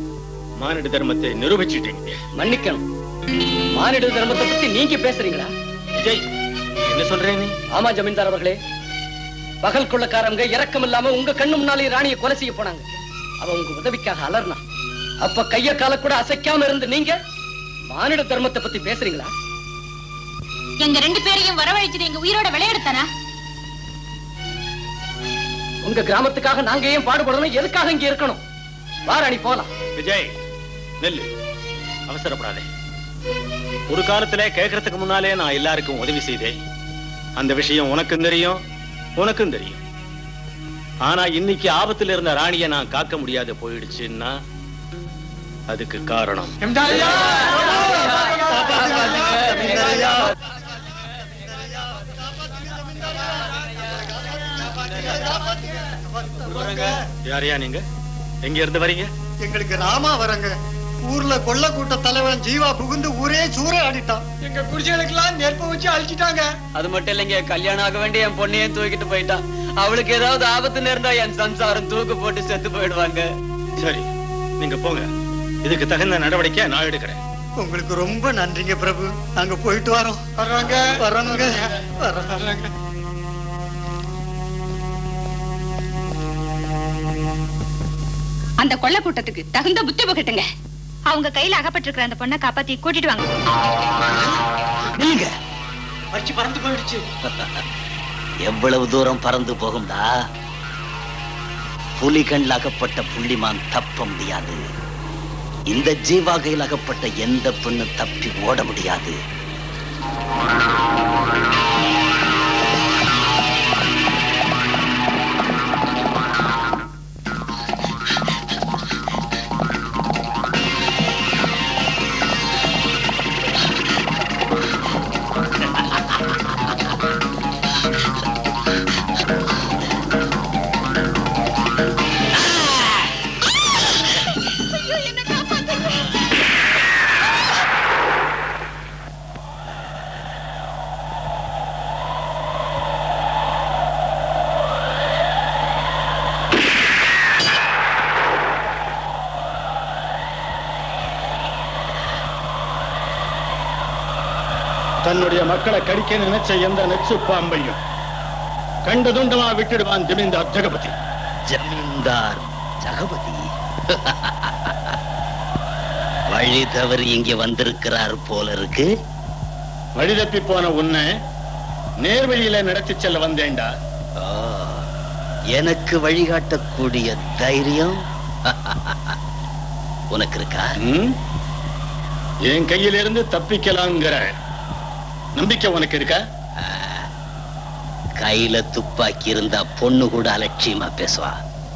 மானிட தர்மத்தை நிரூபிச்சிட்டீங்க. மன்னிக்கணும். மானிட தர்மத்தை பத்தி நீங்க பேசுறீங்களா? விஜய், என்ன சொல்றேன் நீ? ஆமா ஜமீன்தார் அவர்களே, பகல் கொள்ளக்காரங்க இரக்கம் இல்லாம உங்க கண்ணு முன்னாலே ராணியை கொலை செய்ய போனாங்க. அவன் உங்க உதவிக்காக அலர்னா. அப்ப கைய கால கூட அசைக்காம இருந்து நீங்க மானிட தர்மத்தை பத்தி பேசுறீங்களா? எங்க 2 பேரையும் வரவழைச்சது எங்க உயிரோட விளையாடுத்தானா? உங்க கிராமத்துக்காக நாங்க ஏன் பாடுபடணும்? எதுக்காக இங்க இருக்கணும்? வாராணி போலாம். விஜய் நெல்லு, அவசரப்படாதே. ஒரு காலத்துல கேட்கறதுக்கு முன்னாலே நான் எல்லாருக்கும் உதவி செய்தேன். அந்த விஷயம் உனக்கும் தெரியும், உனக்கும் தெரியும். ஆனா இன்னைக்கு ஆபத்துல இருந்த ராணியை நான் காக்க முடியாத போயிடுச்சுன்னா அதுக்கு காரணம் யாரையா நீங்க? எங்க இருந்து வரீங்க? எங்களுக்கு ராமா வரங்க. ஊர்ல கொள்ள கூட்ட தலைவன் ஜீவா புகுந்து ஊரே சூறையாடிட்டான். எங்க குடிசைகளுக்கு எல்லாம் நெருப்ப வச்சு அழிச்சிட்டாங்க. அது மட்டும் இல்லைங்க, கல்யாணம் ஆக வேண்டிய என் பொண்ணையும் தூக்கிட்டு போயிட்டான். அவளுக்கு ஏதாவது ஆபத்து நேர்ந்தா என் சம்சாரம் தூக்கு போட்டு செத்து போயிடுவாங்க. சரி, நீங்க போங்க. இதுக்கு தகுந்த நடவடிக்கை நான் எடுக்கிறேன். உங்களுக்கு ரொம்ப நன்றிங்க பிரபு. நாங்க போயிட்டு வரோம். வர்றாங்க வர்றாங்க வர்றாங்க. அந்த கொள்ள கூட்டத்துக்கு தகுந்த புத்தி புகட்டுங்க. அவங்க கையில அகப்பட்டிருக்கிற அந்த பொண்ணை காப்பாத்தி கூட்டிட்டு வாங்க. நீங்க பறிச்சு பறந்து போயிடுச்சு. எவ்வளவு தூரம் பறந்து போகும்டா? புலி கண்ணில் அகப்பட்ட புள்ளிமான் தப்ப முடியாது. இந்த ஜீவாகையில் அகப்பட்ட எந்த பெண்ணு தப்பி ஓட முடியாது. தன்னுடைய மக்களை கடிக்க நினைச்ச எந்த நச்சு பாம்பையும் கண்டு துண்டமா விட்டுடுவான் ஜமீன்தார் ஜெகபதி. ஜமீன்தார் ஜெகபதி வழி தவறி இங்க வந்திருக்கிறார் போல இருக்கு. வழி தப்பி போன உன்னை நேர்வழியில நடத்தி செல்ல வந்தேன்டா. எனக்கு வழிகாட்டக்கூடிய தைரியம் உனக்கு இருக்கா? என் கையிலிருந்து தப்பிக்கலாங்கிற நம்பிக்கை உனக்கு இருக்கா? கையில துப்பாக்கி இருந்தா பொண்ணு கூட அலட்சியமா பேசுவா.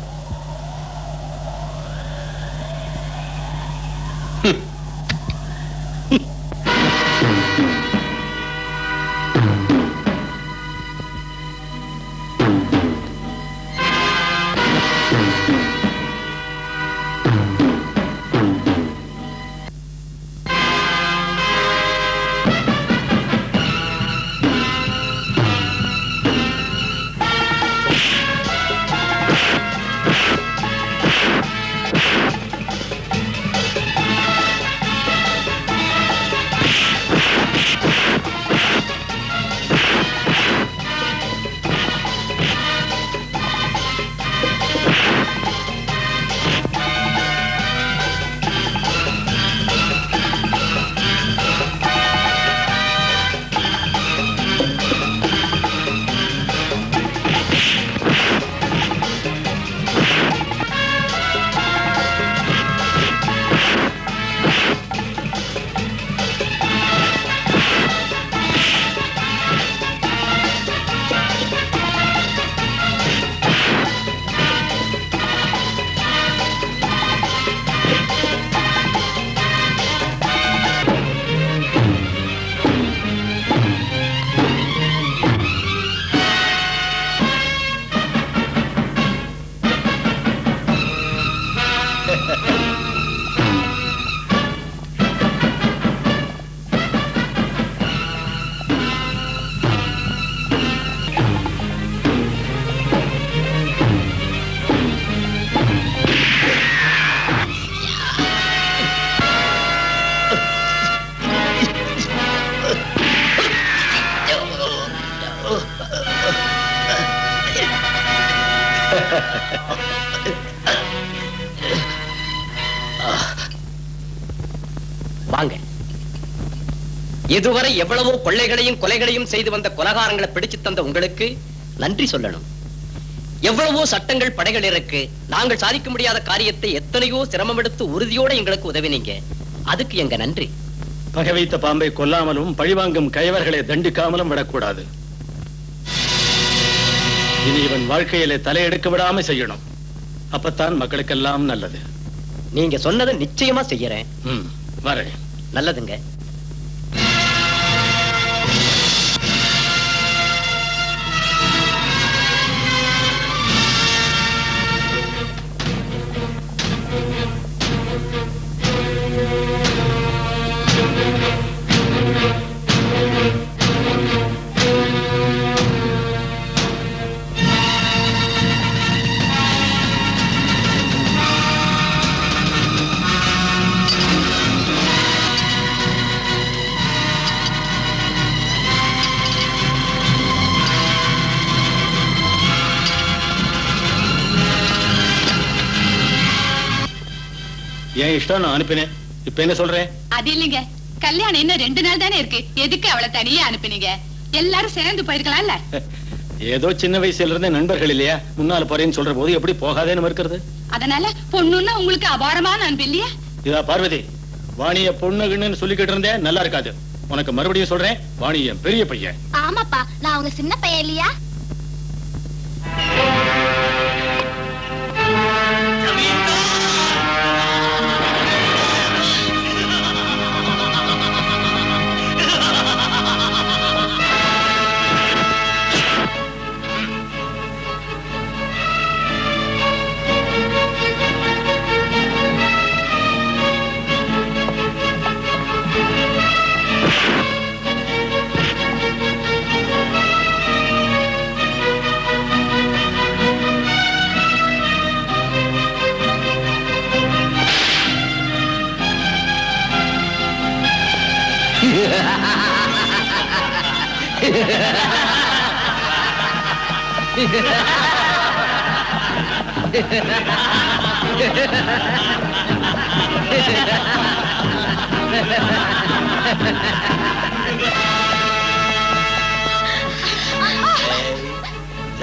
வாங்க. இதுவரை எவ்வளவோ கொள்ளைகளையும் கொலைகளையும் செய்து வந்த கொலைகாரங்களை பிடிச்சு தந்த உங்களுக்கு நன்றி சொல்லணும். எவ்வளவோ சட்டங்கள் படைகள் இருக்கு. நாங்கள் சாதிக்க முடியாத காரியத்தை எத்தனையோ சிரமம் எடுத்து உறுதியோட எங்களுக்கு உதவினீங்க. அதுக்கு எங்க நன்றி. பகை வைத்த பாம்பை கொல்லாமலும் பழிவாங்கும் கயவர்களை தண்டிக்காமலும் விடக்கூடாது. இனி இவன் வாழ்க்கையில தலையெடுக்க விடாம செய்யணும். அப்பத்தான் மக்களுக்கெல்லாம் நல்லது. நீங்க சொன்னதை நிச்சயமா செய்யறேன். வரேன். நல்லதுங்க. ஏன் இஷ்டம் நான் அனுப்பினேன். இப்ப என்ன சொல்றேன்? அது இல்லைங்க, கல்யாணம் இன்னும் 2 நாள் தானே இருக்கு. எதுக்கு அவளை தனியா அனுப்பினீங்க? எல்லாரும் சேர்ந்து போயிருக்கலாம்ல. ஏதோ சின்ன வயசுல இருந்தே நண்பர்கள் இல்லையா? முன்னால போறேன்னு சொல்ற போது எப்படி போகாதேன்னு மறுக்கிறது? அதனால பொண்ணுன்னா உங்களுக்கு அபாரமான அன்பு இல்லையா? இதா பார்வதி, வாணிய பொண்ணுன்னு சொல்லிக்கிட்டு இருந்தேன், நல்லா இருக்காது. உனக்கு மறுபடியும் சொல்றேன், வாணி என் பெரிய பையன். ஆமாப்பா, நான் அவங்க சின்ன பையன் இல்லையா?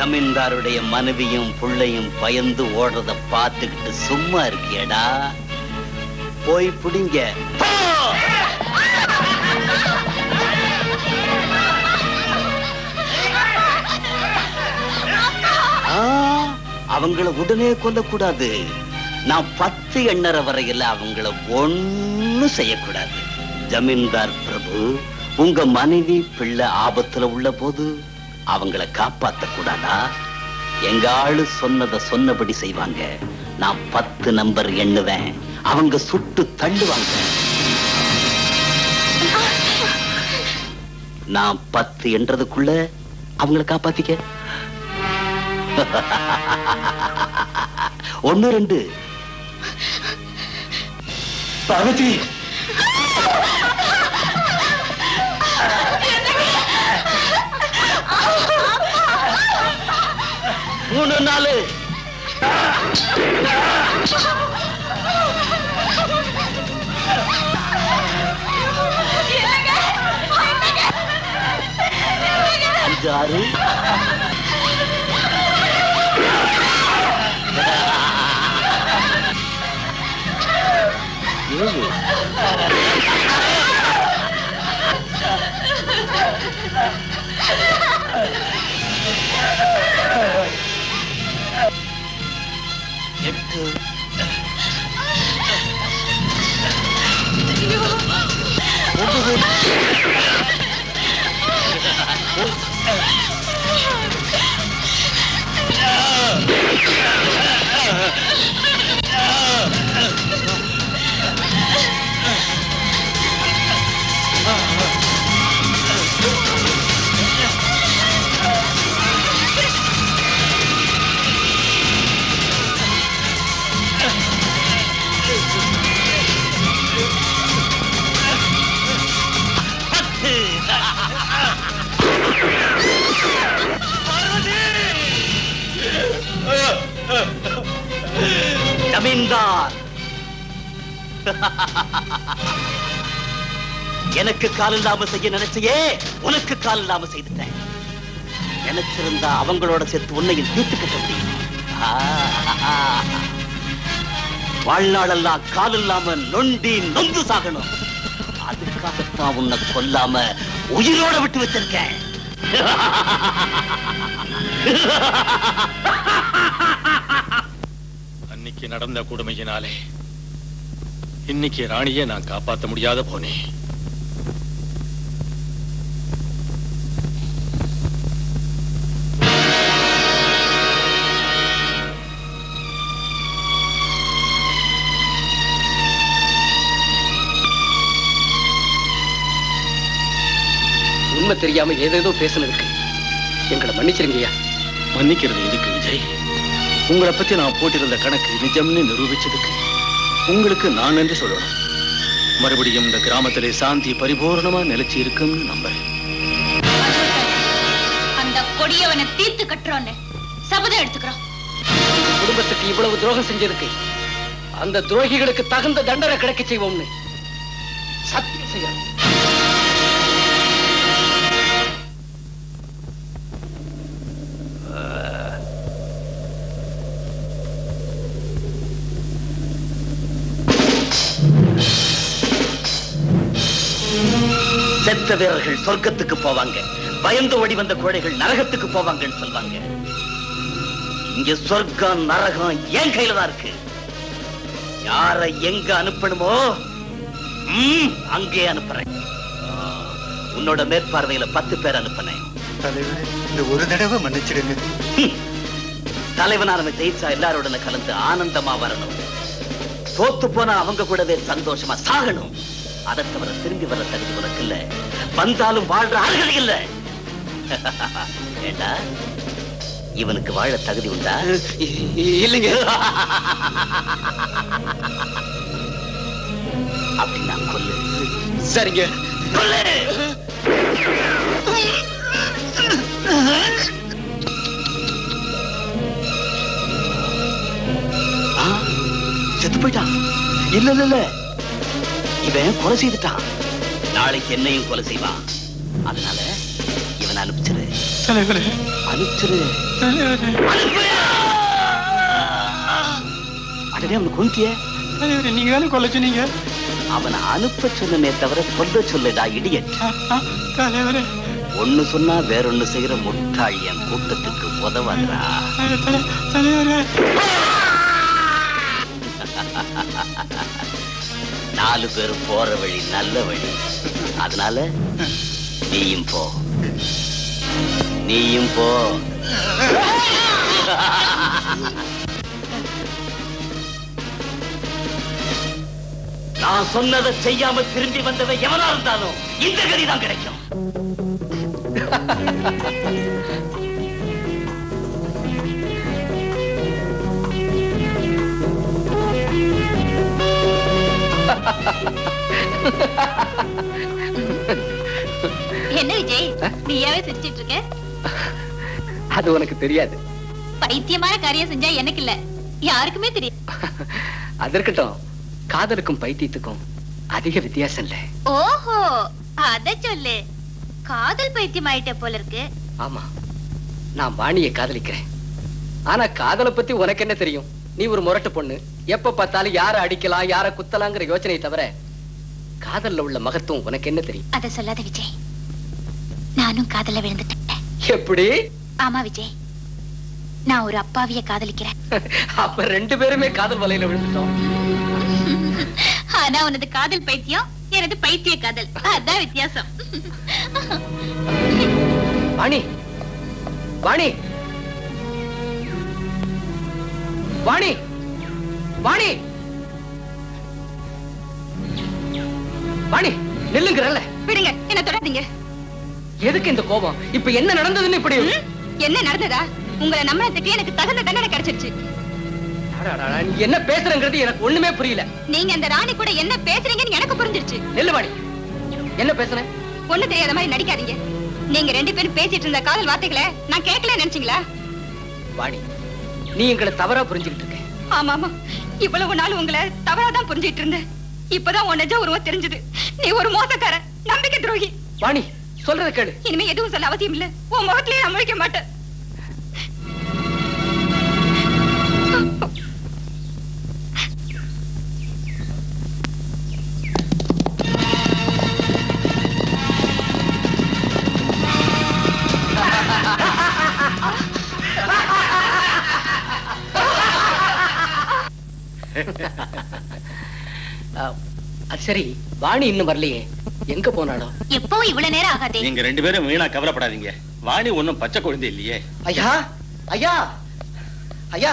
ஜமீன்தாருடைய மனைவியும் புள்ளையும் பயந்து ஓடுறத பார்த்துக்கிட்டு சும்மா இருக்கியடா? போய் புடிங்க. அவங்கள உடனே கொல்லக்கூடாது. நான் 10 எண்ணற வரையில அவங்கள ஒண்ணு செய்யக்கூடாது. ஜமீன்தார் பிரபு, உங்க மனைவி பிள்ளை ஆபத்துல உள்ள போது அவங்கள காப்பாத்த கூடாதா? எங்க ஆளு சொன்னதை சொன்னபடி செய்வாங்க. நான் 10 நம்பர் எண்ணுவேன், அவங்க சுட்டு தள்ளுவாங்க. நான் 10 என்றதுக்குள்ள அவங்கள காப்பாத்திக்க. 1 2. பார்வதி, 3 4. அஞ்சு 6. ஜமீன்தார், எனக்கு கால் இல்லாம செய்ய நினைச்சையே, உனக்கு கால் இல்லாம செய்துட்டேன். நினைச்சிருந்தா அவங்களோட சேர்த்து உன்னையும் தீர்த்து கட்ட முடியும். வாழ்நாளெல்லாம் கால் இல்லாம நொண்டி நொந்து சாகணும். அதுக்காகத்தான் உன்னை கொல்லாம உயிரோட விட்டு வச்சிருக்கேன். அன்னைக்கு நடந்த கொடுமையினாலே இன்னைக்கு ராணியை நான் காப்பாற்ற முடியாத போனேன். உண்மை தெரியாம ஏதேதோ பேசுனதுக்கு எங்களை மன்னிச்சிருங்கய்யா. மன்னிக்கிறது எதுக்கு விஜய்? உங்களை பத்தி நான் போட்டிருந்த கணக்கு நிஜம்னு நிரூபிச்சதுக்கு உங்களுக்கு நான் நன்றி சொல்லணும். மறுபடியும் இந்த கிராமத்திலே சாந்தி பரிபூர்ணமா நிலைச்சி இருக்குன்னு நம்புறேன். அந்த கொடியவனை தீர்த்து கட்டுறோன்னு சபதம் எடுத்துக்கிறோம். குடும்பத்துக்கு இவ்வளவு துரோகம் செஞ்சிருக்கு, அந்த துரோகிகளுக்கு தகுந்த தண்டனை கிடைக்க செய்வோம்னு சத்தியம் செய்யறோம். செத்த வீரர்கள் சொர்க்கத்துக்கு போவாங்க, பயந்து ஓடி வந்த கோழைகள் நரகத்துக்கு போவாங்கன்னு சொல்வாங்க. இங்க சொர்க்கம் நரகம் என் கையில தான் இருக்கு. யாரை எங்க அனுப்பணுமோ அங்கே அனுப்புறேன். உன்னோட மேற்பார்வையில 10 பேர் அனுப்பினேன். இந்த ஒரு தடவை மன்னிச்சிடுங்க. தலைவனானவன் ஜெயிச்சா எல்லாரோட கலந்து ஆனந்தமா வரணும். தோத்து போனா அவங்க கூடவே சந்தோஷமா சாகணும். அதை தவிர திரும்பி வர தகுதி உனக்கு இல்ல, வந்தாலும் வாழ்ற அருகதை இல்ல. ஏண்டா, இவனுக்கு வாழ தகுதி உண்டா? இல்லைங்க. அப்படின்னா கொல்லு. சரிங்க, கொல்லு. செத்து போயிட்டான். இல்ல இல்ல இல்ல, இவன் கொலை செய்துட்டான். நாளைக்கு என்னையும் கொலை செய்வான். அதனால இவன் அனுப்பிச்சிரு. அனுப்பிச்சிரு. அடனே அவனை கொன்றிய? நீங்க தானே கொல்ல சொன்னீங்க. அவனை அனுப்ப சொன்னே தவிர கொல்ல சொல்லுடா இடியட். தலைவரே, ஒண்ணு சொன்னா வேறொன்னு செய்யற முட்டாள் என் கூட்டத்துக்கு உதவாதா. தலைவரே, 4 பேர் போற வழி நல்ல வழி. அதனால நீயும் போ, நீயும் போ. நான் சொன்னதை செய்யாம திரும்பி வந்தவன் எவனா இருந்தாலும் இந்த கதிதான் கிடைக்கும். என்ன விஜய், நீயாவே சிரிச்சிட்டு இருக்க? அது உனக்கு தெரியாது. பைத்தியமான காரியம் செஞ்சா எனக்கு இல்ல, யாருக்குமே தெரியும். அது இருக்கட்டும், காதலுக்கும் பைத்தியத்துக்கும் அதிக வித்தியாசம் இல்ல. ஓஹோ, அத சொல்லு. காதல் பைத்தியம் ஆயிட்ட போல இருக்கு. ஆமா, நான் வாணியை காதலிக்கிறேன். ஆனா காதலை பத்தி உனக்கு என்ன தெரியும்? நீ ஒரு முரட்டு பொண்ணு. எப்ப பார்த்தாலும் யார அடிக்கலாம் யார குத்தலாங்கிற யோசனை தவிர காதல்ல உள்ள மகத்துவம் உனக்கு என்ன தெரியும்? அத சொல்லாத விஜய், நானும் காதல விழுந்துட்டேன். எப்படி? ஆமா விஜய், நான் ஒரு அப்பாவிய காதலிக்கிறேன். அப்ப 2 பேருமே காதல் வலையில விழுந்துட்டோம். ஆனா உனது காதல் பைத்தியம், எனது பைத்திய காதல். அதான் வித்தியாசம். வாணி, வாணி, வாணி, வாணி, வாணி, நில்லுங்கறல்ல. விடுங்க, என்ன தொடாதீங்க. எதுக்கு இந்த கோபம்? இப்ப என்ன நடந்ததுன்னு இப்படி? என்ன நடந்ததா? உங்களை நம்பினதுக்கு எனக்கு தகுந்த தண்டனை கிடைச்சிருச்சு. நீ என்ன பேசுறங்கிறது எனக்கு ஒண்ணுமே புரியல. நீங்க அந்த ராணி கூட என்ன பேசுறீங்கன்னு எனக்கு புரிஞ்சிருச்சு. நெல்லு வாணி, என்ன பேசுறேன்? ஒண்ணு தெரியாத மாதிரி நடிக்காதீங்க. நீங்க 2 பேரும் பேசிட்டு இருந்த காதல் வார்த்தைகளை நான் கேட்கல நினைச்சீங்களா? வாணி, நீ எங்களை தவறா புரிஞ்சுக்கிட்டு இருக்க. ஆமாமா, இவ்வளவு நாள் உங்களை தவறாதான் புரிஞ்சிட்டு இருந்தேன். இப்பதான் உன் நிஜ உருவம் தெரிஞ்சது. நீ ஒரு மோசக்கார, நம்பிக்கை துரோகி. வாணி, சொல்றத கேளு. இனிமே எதுவும் சொல்ல அவசியம் இல்ல. உன் முகத்திலேயே நான் முழிக்க மாட்டேன். அது சரி, வாணி இன்னும் வரலையே, எங்க போனாடோ? எப்போ இவ்வளவு நேரம் ஆகாதே. நீங்க 2 பேரும் வீணா கவலைப்படாதீங்க. வாணி ஒண்ணும் பச்சை குழந்தை இல்லையே. ஐயா, ஐயா, ஐயா.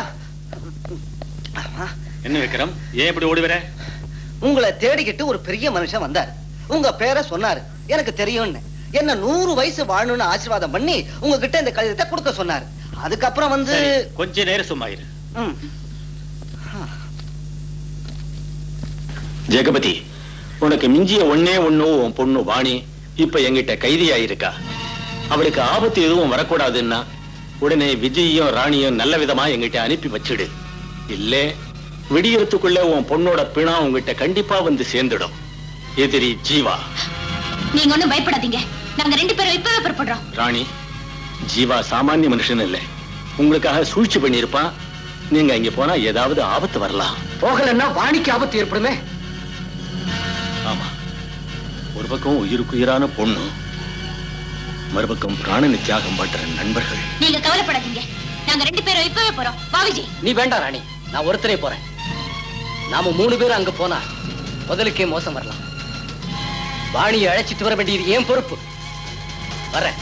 என்ன விக்ரம், ஏன் இப்படி ஓடி வர? உங்களை தேடிக்கிட்டு ஒரு பெரிய மனுஷன் வந்தாரு. உங்க பேரை சொன்னாரு, எனக்கு தெரியும்னு. என்ன 100 வயசு வாழணும்னு ஆசீர்வாதம் பண்ணி உங்ககிட்ட இந்த கடிதத்தை கொடுக்க சொன்னாரு. அதுக்கப்புறம் வந்து கொஞ்ச நேரம் சும்மா இரு. ஜெகபதி, உனக்கு மிஞ்சிய ஒண்ணே ஒண்ணு உன் பொண்ணு வாணி இப்ப எங்கிட்ட கைதியாயிருக்கா. அவளுக்கு ஆபத்து எதுவும் வரக்கூடாதுன்னா உடனே விஜயும் ராணியும் நல்ல விதமா எங்கிட்ட அனுப்பி வச்சிடு. இல்ல விடியறதுக்குள்ள உன் பொண்ணோட பிணா உங்ககிட்ட கண்டிப்பா வந்து சேர்ந்துடும். எதிரி ஜீவா. நீங்க ஒண்ணும் பயப்படாதீங்க, நாங்க 2 பேரும் இப்பவே புறப்படுறோம். ராணி, ஜீவா சாமானிய மனுஷன் இல்ல, உங்களுக்காக சூழ்ச்சி பண்ணிருப்பான். நீங்க இங்க போனா ஏதாவது ஆபத்து வரலாம். போகலன்னா வாணிக்கு ஆபத்து ஏற்படுமே. ஆமா, ஒரு பக்கம் உயிருக்குயிரான பொண்ணு, மறுபக்கம் பிராணனை தியாகம் பண்ற நண்பர்கள். நீங்க கவலைப்படாதீங்க, நாங்க 2 பேரும் இப்பவே போறோம். வா விஜய். நீ வேண்டாம் ராணி, நான் ஒருத்தரே போறேன். நாம 3 பேரும் அங்க போனா முதலுக்கே மோசம் வரலாம். வாணியை அழைச்சிட்டு வர வேண்டியது ஏன் பொறுப்பு. வரேன்.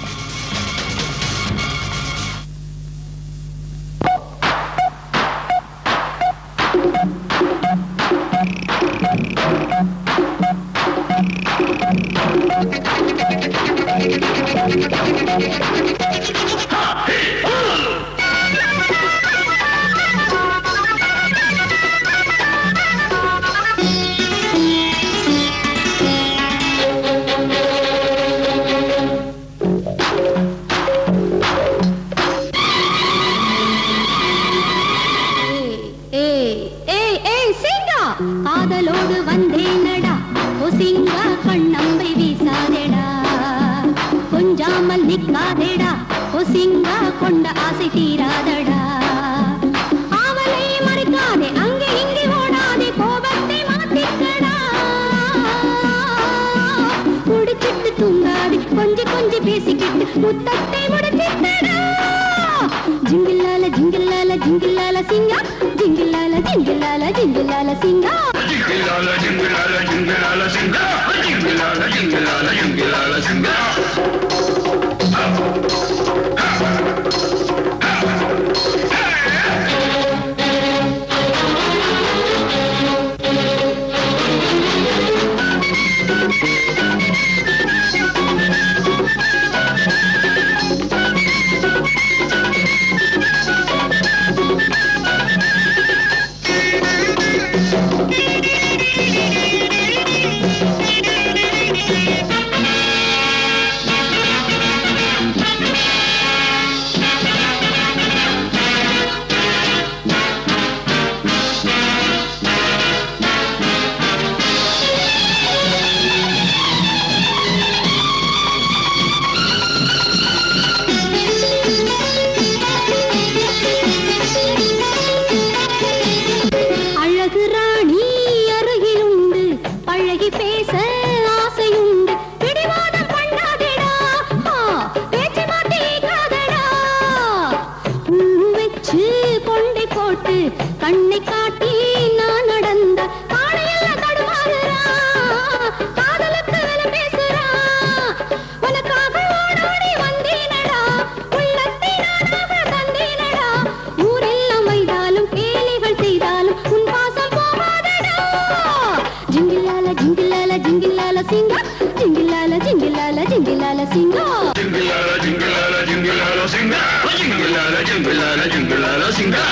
காதலோடு வந்தேனடா, ஒசிங்கா கண்ணம்பை வீசாதேடா, கொஞ்சாமல் நிக்காதேடா, ஒசிங்கா கொண்ட ஆசை தீராதடா. அவளை மறுக்காதே, அங்கே இங்கே ஓடாதே, கோபத்தை மாத்திக்கடா. குடிச்சிட்டு தூங்காதே, கொஞ்சி கொஞ்சி பேசிக்கிட்டு முத்தத்தை முடிச்சிட்டடா. ஜிங்கிலால ஜிங்கிலால ஜிங்கிலால சிங்கா, ஜிங்கிலால ஜிங்கிலால ஜிங்கிலால சிங்கா, ஜிங்கிலால ஜிங்கிலால ஜிங்கிலால சிங்கா, ஜிங்கிலால ஜிங்கிலால ஜிங்கிலால சிங்கா. கண்ணை காட்டி நான் நடந்த காலையெல்லாம் தடுமாறுறா, காதலுக்கு விலை பேசுறா. உனக்காக ஓடோடி வந்தேனடா, உள்ளத்தை நானாக தந்தேனடா. ஊரெல்லாம் வைதாலும் கேலிகள் செய்தாலும் உன் பாசம் போகாதடா. ஜிங்கிலால ஜிங்கிலால ஜிங்கிலால சிங்கா, ஜிங்கிலால ஜிங்கிலால ஜிங்கிலால சிங்கா, ஜிங்கிலால ஜிங்கிலால ஜிங்கிலால சிங்கா, ஜிங்கிலால ஜிங்கிலால ஜிங்கிலால சிங்கா.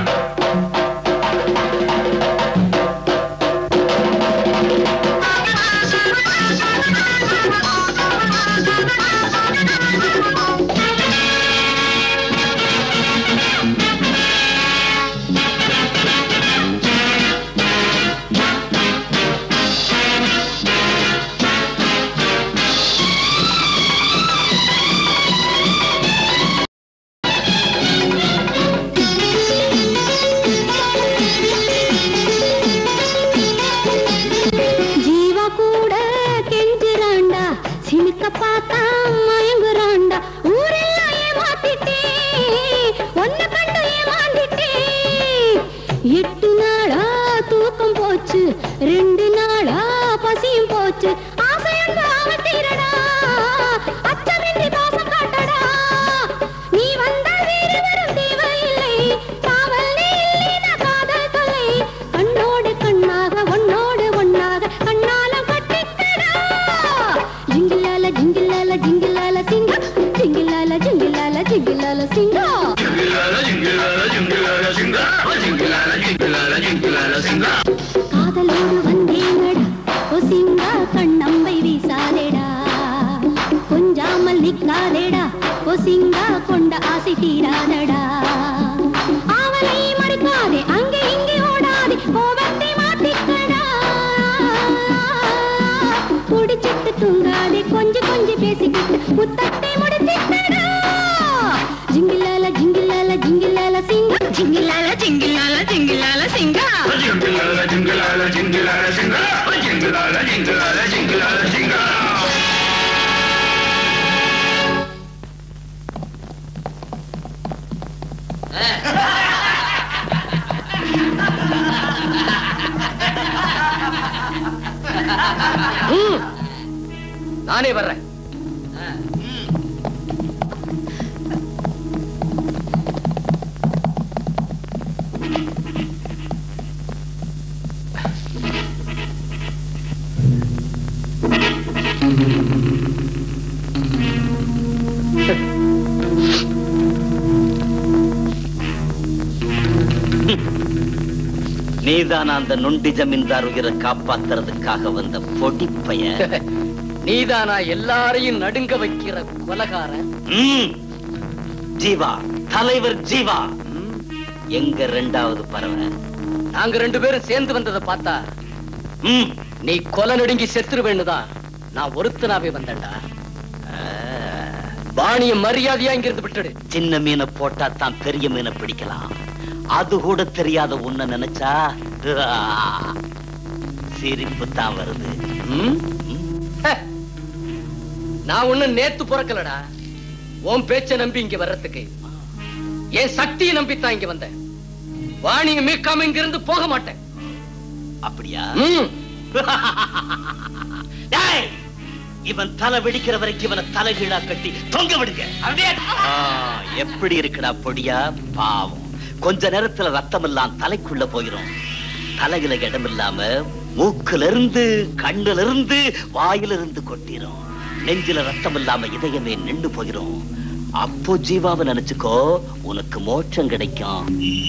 பார்த்தா மயங்குறாண்டா, ஊரெல்லாம் ஏமாத்திட்டே, ஒன்ன கண்டு ஏமாந்திட்டே. 8 நாளா தூக்கம் போச்சு, 2 நாளா பசியும் போச்சு. ஆசையங்க அவத்தீரடா, அச்சமின்றி பாசம் காட்டடா. நீ வந்தால் வேறு வரும் தேவையில்லை, காவல் நீ இல்லைனா காதல் தொல்லை. கண்ணோடு கண்ணாக ஒன்னோடு ஒன்னாக கண்ணாலம் கட்டிக்கடா. ஜிங்கிலால ஜிங்கிலால ஜிங்கிலால சிங்கா, ஜிங்கிலால ஜிங்கிலால ஜிங்கிலால சிங்கா, ஜிங்கிலால ஜிங்கிலால ஜிங்கிலால சிங்கா, ஜிங்கிலால ஜிங்கிலால ஜிங்கிலால சிங்கா. காதலோடு வந்தேனடா, ஓ சிங்கா கண்ணம்பை வீசாதேடா. கொஞ்சாமல் நிக்காதேடா, ஓ சிங்கா கொண்ட ஆசை தீராதடா. அவளை மறுக்காதே, அங்கே இங்கே ஓடாதே, கோபத்தை மாத்திக்கடா. குடிச்சிட்டு தூங்காதே, கொஞ்சி கொஞ்சி பேசிக்கிட்டு முத்தத்தை முடிச்சிட்டடா. ஜிங்கிலால ஜிங்கிலால ஜிங்கிலால சிங்கா, ஜிங்கிலால ஜிங்கிலால ஜிங்கிலால சிங்கா, ஜிங்கிலால ஜிங்கிலால ஜிங்கிலால சிங்கா, ஜிங்கிலால ஜிங்கிலால ஜிங்கிலால சிங்கா. நானே வர்றேன். நீதான் அந்த நொண்டி ஜமீன்தார் உயிரை காப்பாத்துறதுக்காக வந்த பொடிப்பைய. நீதானா எல்லாரையும் நடுங்க வைக்கிற கொலகாரன்? ஜீவா, தலைவர் ஜீவா. எங்க 2வது பறவை? நாங்க 2 பேரும் சேர்ந்து வந்ததை பார்த்தா நீ கொலை நடுங்கி செத்துருவேன்னுதான் நான் ஒருத்தனாவே வந்தேன்டா. வாணிய மரியாதையா இங்கிருந்து விட்டுடு. சின்ன மீனை போட்டா தான் பெரிய மீனை பிடிக்கலாம். அது கூட தெரியாத உன்னை நினைச்சா சிரிப்பு தான் வருது. நான் ஒண்ணு நேத்து பிறக்கலடா. உன் பேச்ச நம்பி இங்க வர்றதுக்கு என் சக்தியை நம்பித்தான் இங்க வந்தேன். வாணியை மீட்காம இங்க இருந்து போக மாட்டேன். அப்படியா? இவன் தலை வெடிக்கிற வரைக்கும் இவனை தலைகீழா கட்டி தொங்க விடுங்க. எப்படி இருக்குடா பொடியா? பாவம், கொஞ்ச நேரத்துல ரத்தம் எல்லாம் தலைக்குள்ள போயிரும். தலையில இடம் இல்லாம மூக்குல இருந்து, கண்ணுல இருந்து, வாயில இருந்து கொட்டிரும். நெஞ்சில ரத்தம் இல்லாம இதயமே நின்று போயிரும். அப்போ ஜீவாவை நினைச்சுக்கோ, உனக்கு மோட்சம் கிடைக்கும்.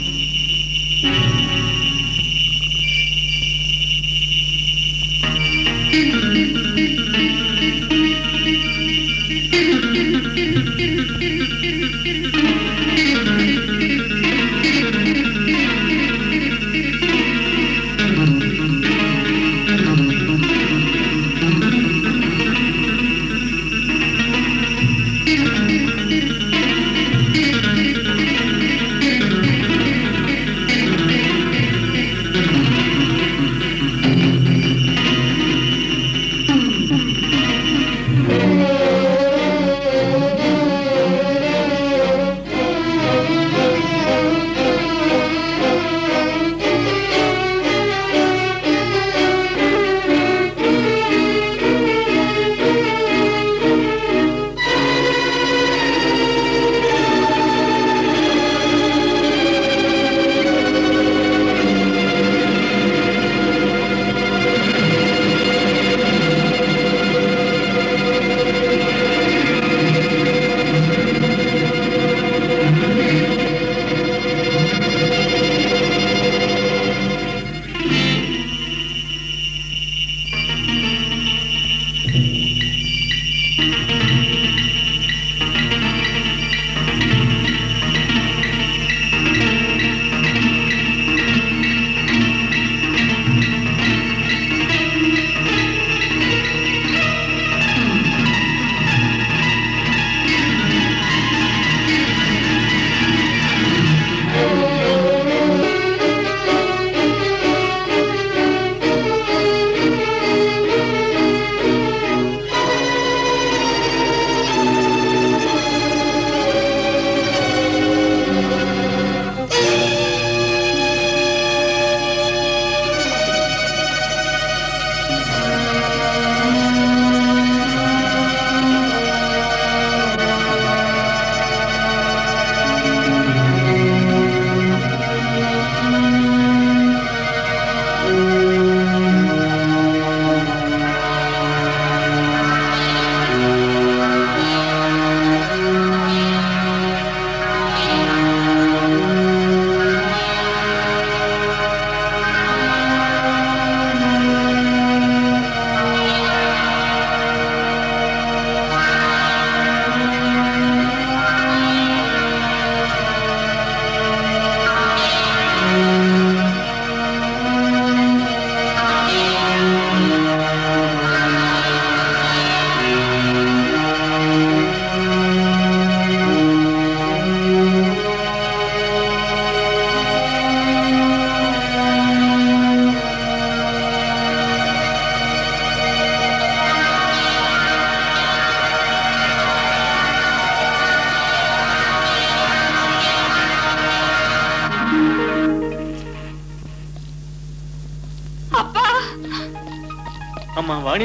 அம்மா வாணி,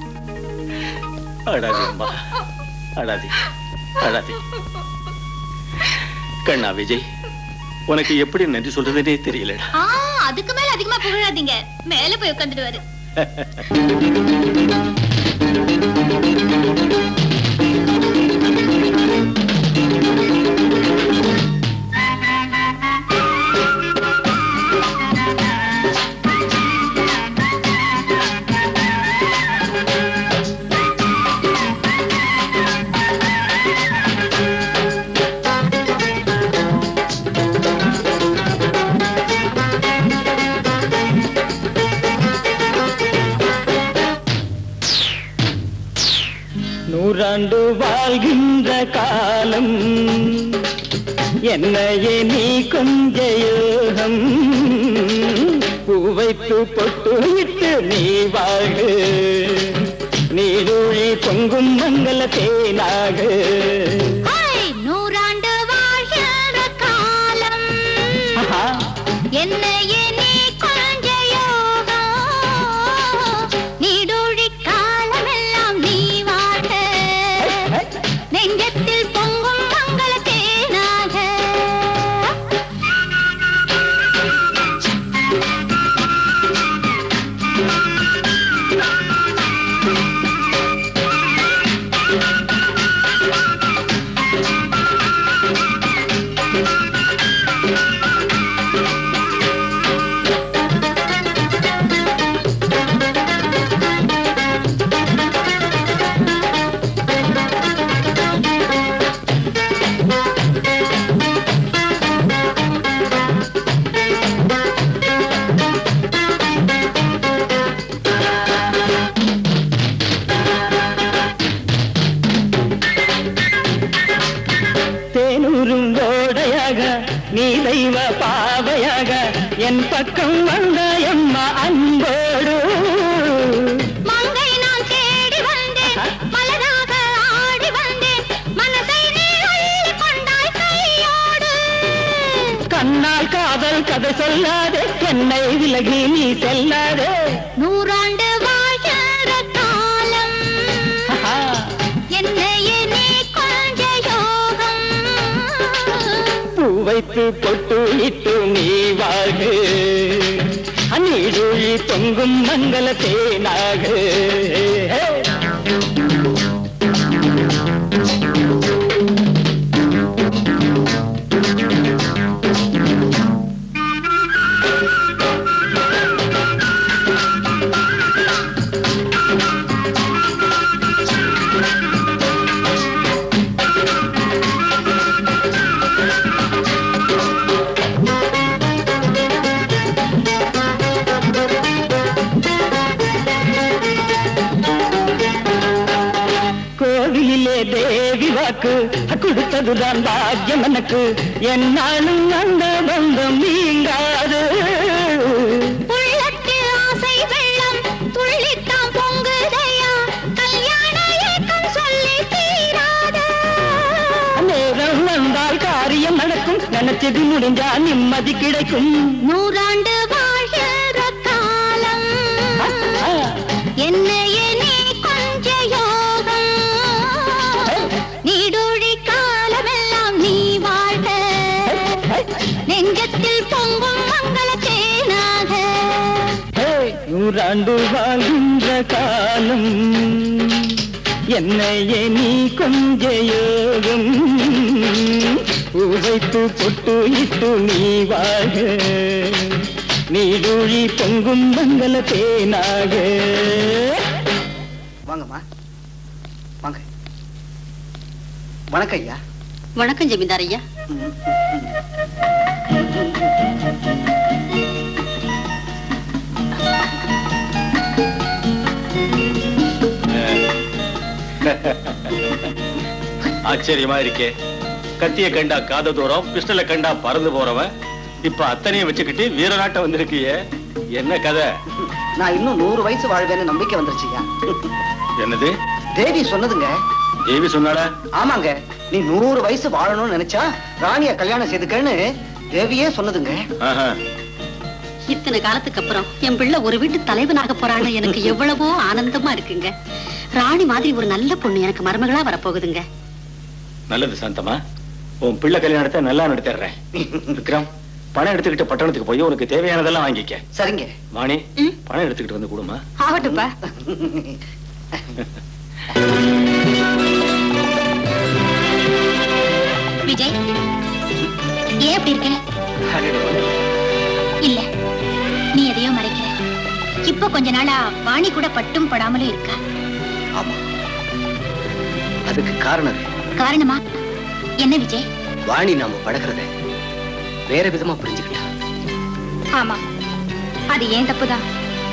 அழாதே அம்மா, அழாதே அழாதே. கண்ணா விஜய், உனக்கு எப்படி நன்றி சொல்றதுனே தெரியலடா. அதுக்கு மேல அதிகமா புகழாதீங்க, மேல போய் உட்கார்ந்துடுவாரு. காலம் என்னையே நீ கொஞ்ச யோகம் பூ வைத்து பொட்டு இட்டு நீ வாழு நீடூழி பொங்கும் மங்கள தேனாக நூறாண்டு வாழ்கிற காலம் என்னையே நீ கொஞ்ச யோகம் நீடூழி காலமெல்லாம் நீ வாழ நெஞ்சத்தில் பொங்கும் மங்கள தேனாக நீ தெய்வ பாவையாக என் பக்கம் வந்த எம்மா அன்போடு மங்கை நான் தேடி வந்தேன் மலராக ஆடி வந்தேன் மனதை நீ அள்ளி கொண்டாய் கையோடு கண்ணால் காதல் கதை சொல்லாதே என்னை விலகி நீ செல்லாதே நூறாண்டு வாழ்கிற காலம் என்னையே நீ கொஞ்ச யோகம் பூ வைத்து பொட்டு இட்டு நீ வாழ்கு நீடூழி தொங்கும் மங்கள தேனாக தேவி வாக்கு கொடுத்ததுதான் பாக்கியம் எனக்கு என்னாலும் அந்த பந்தம் நீங்காது உள்ளத்தில் ஆசை வெள்ளம் துள்ளித்தான் பொங்குதையா கல்யாண ஏக்கம் சொல்லி தீராத நேரம் வந்தால் காரியம் நடக்கும் நினைச்சது முடிஞ்சா நிம்மதி கிடைக்கும் நூறாண்டு வாழ்கிற காலம் என்னையே நீ கொஞ்ச யோகம் நீடூழி காலமெல்லாம் நீ வாழ நெஞ்சத்தில் பொங்கும் மங்கள தேனாக நூறாண்டு வாழ்கின்ற காலம் என்னையே நீ கொஞ்ச யோகம் பூவைத்து பொட்டு இட்டு நீ வாழ நீடூழி பொங்கும் மங்கள தேனாக வாங்கம்மா வாங்க வணக்கம் ஐயா வணக்கம் ஜமீன்தார் ஐயா ஆச்சரியமா இருக்கே கத்திய கண்டா காத தூரம் பிஸ்டல கண்டா பறந்து போறவன் இப்ப அத்தனையும் வச்சுக்கிட்டு வீரநாட்டம் வந்திருக்கியே என்ன கதை நான் இன்னும் 100 வயசு வாழ்வேன்னு நம்பிக்கை வந்துருச்சுயா என்னது தேவி சொன்னதுங்க தேவி சொன்னாடா ஆமாங்க நீ 100 வயசு வாழணும்னு நினைச்சா ராணிய கல்யாணம் செய்துக்கன்னு தேவியே சொன்னதுங்க இத்தனை காலத்துக்கு அப்புறம் என் பிள்ளை ஒரு வீட்டு தலைவனாக போறான்னு எனக்கு எவ்வளவோ ஆனந்தமா இருக்குங்க ராணி மாதிரி ஒரு நல்ல பொண்ணு எனக்கு மருமகளா வரப்போகுதுங்க நல்லது சாந்தமா உன் பிள்ளை கல்யாணத்தை நல்லா நடத்திடுறேன் விக்ரம் பணம் எடுத்துக்கிட்டு பட்டணத்துக்கு போய் உனக்கு தேவையானதெல்லாம் வாங்கிக்க சரிங்க வாணி பணம் எடுத்துக்கிட்டு வந்து கொடுமா ஆகட்டும்பா விஜய் ஏன் அப்படி இருக்க இல்ல நீ எதையோ மறைக்கிற இப்ப கொஞ்ச நாளா வாணி கூட பட்டும் படாமலும் இருக்கா ஆமா அதுக்கு காரணம் காரணமா என்ன விஜய் வாணி நாம பழகிறத வேற விதமா புரிஞ்சுக்கிட்டா ஆமா அது ஏன் தப்புதான்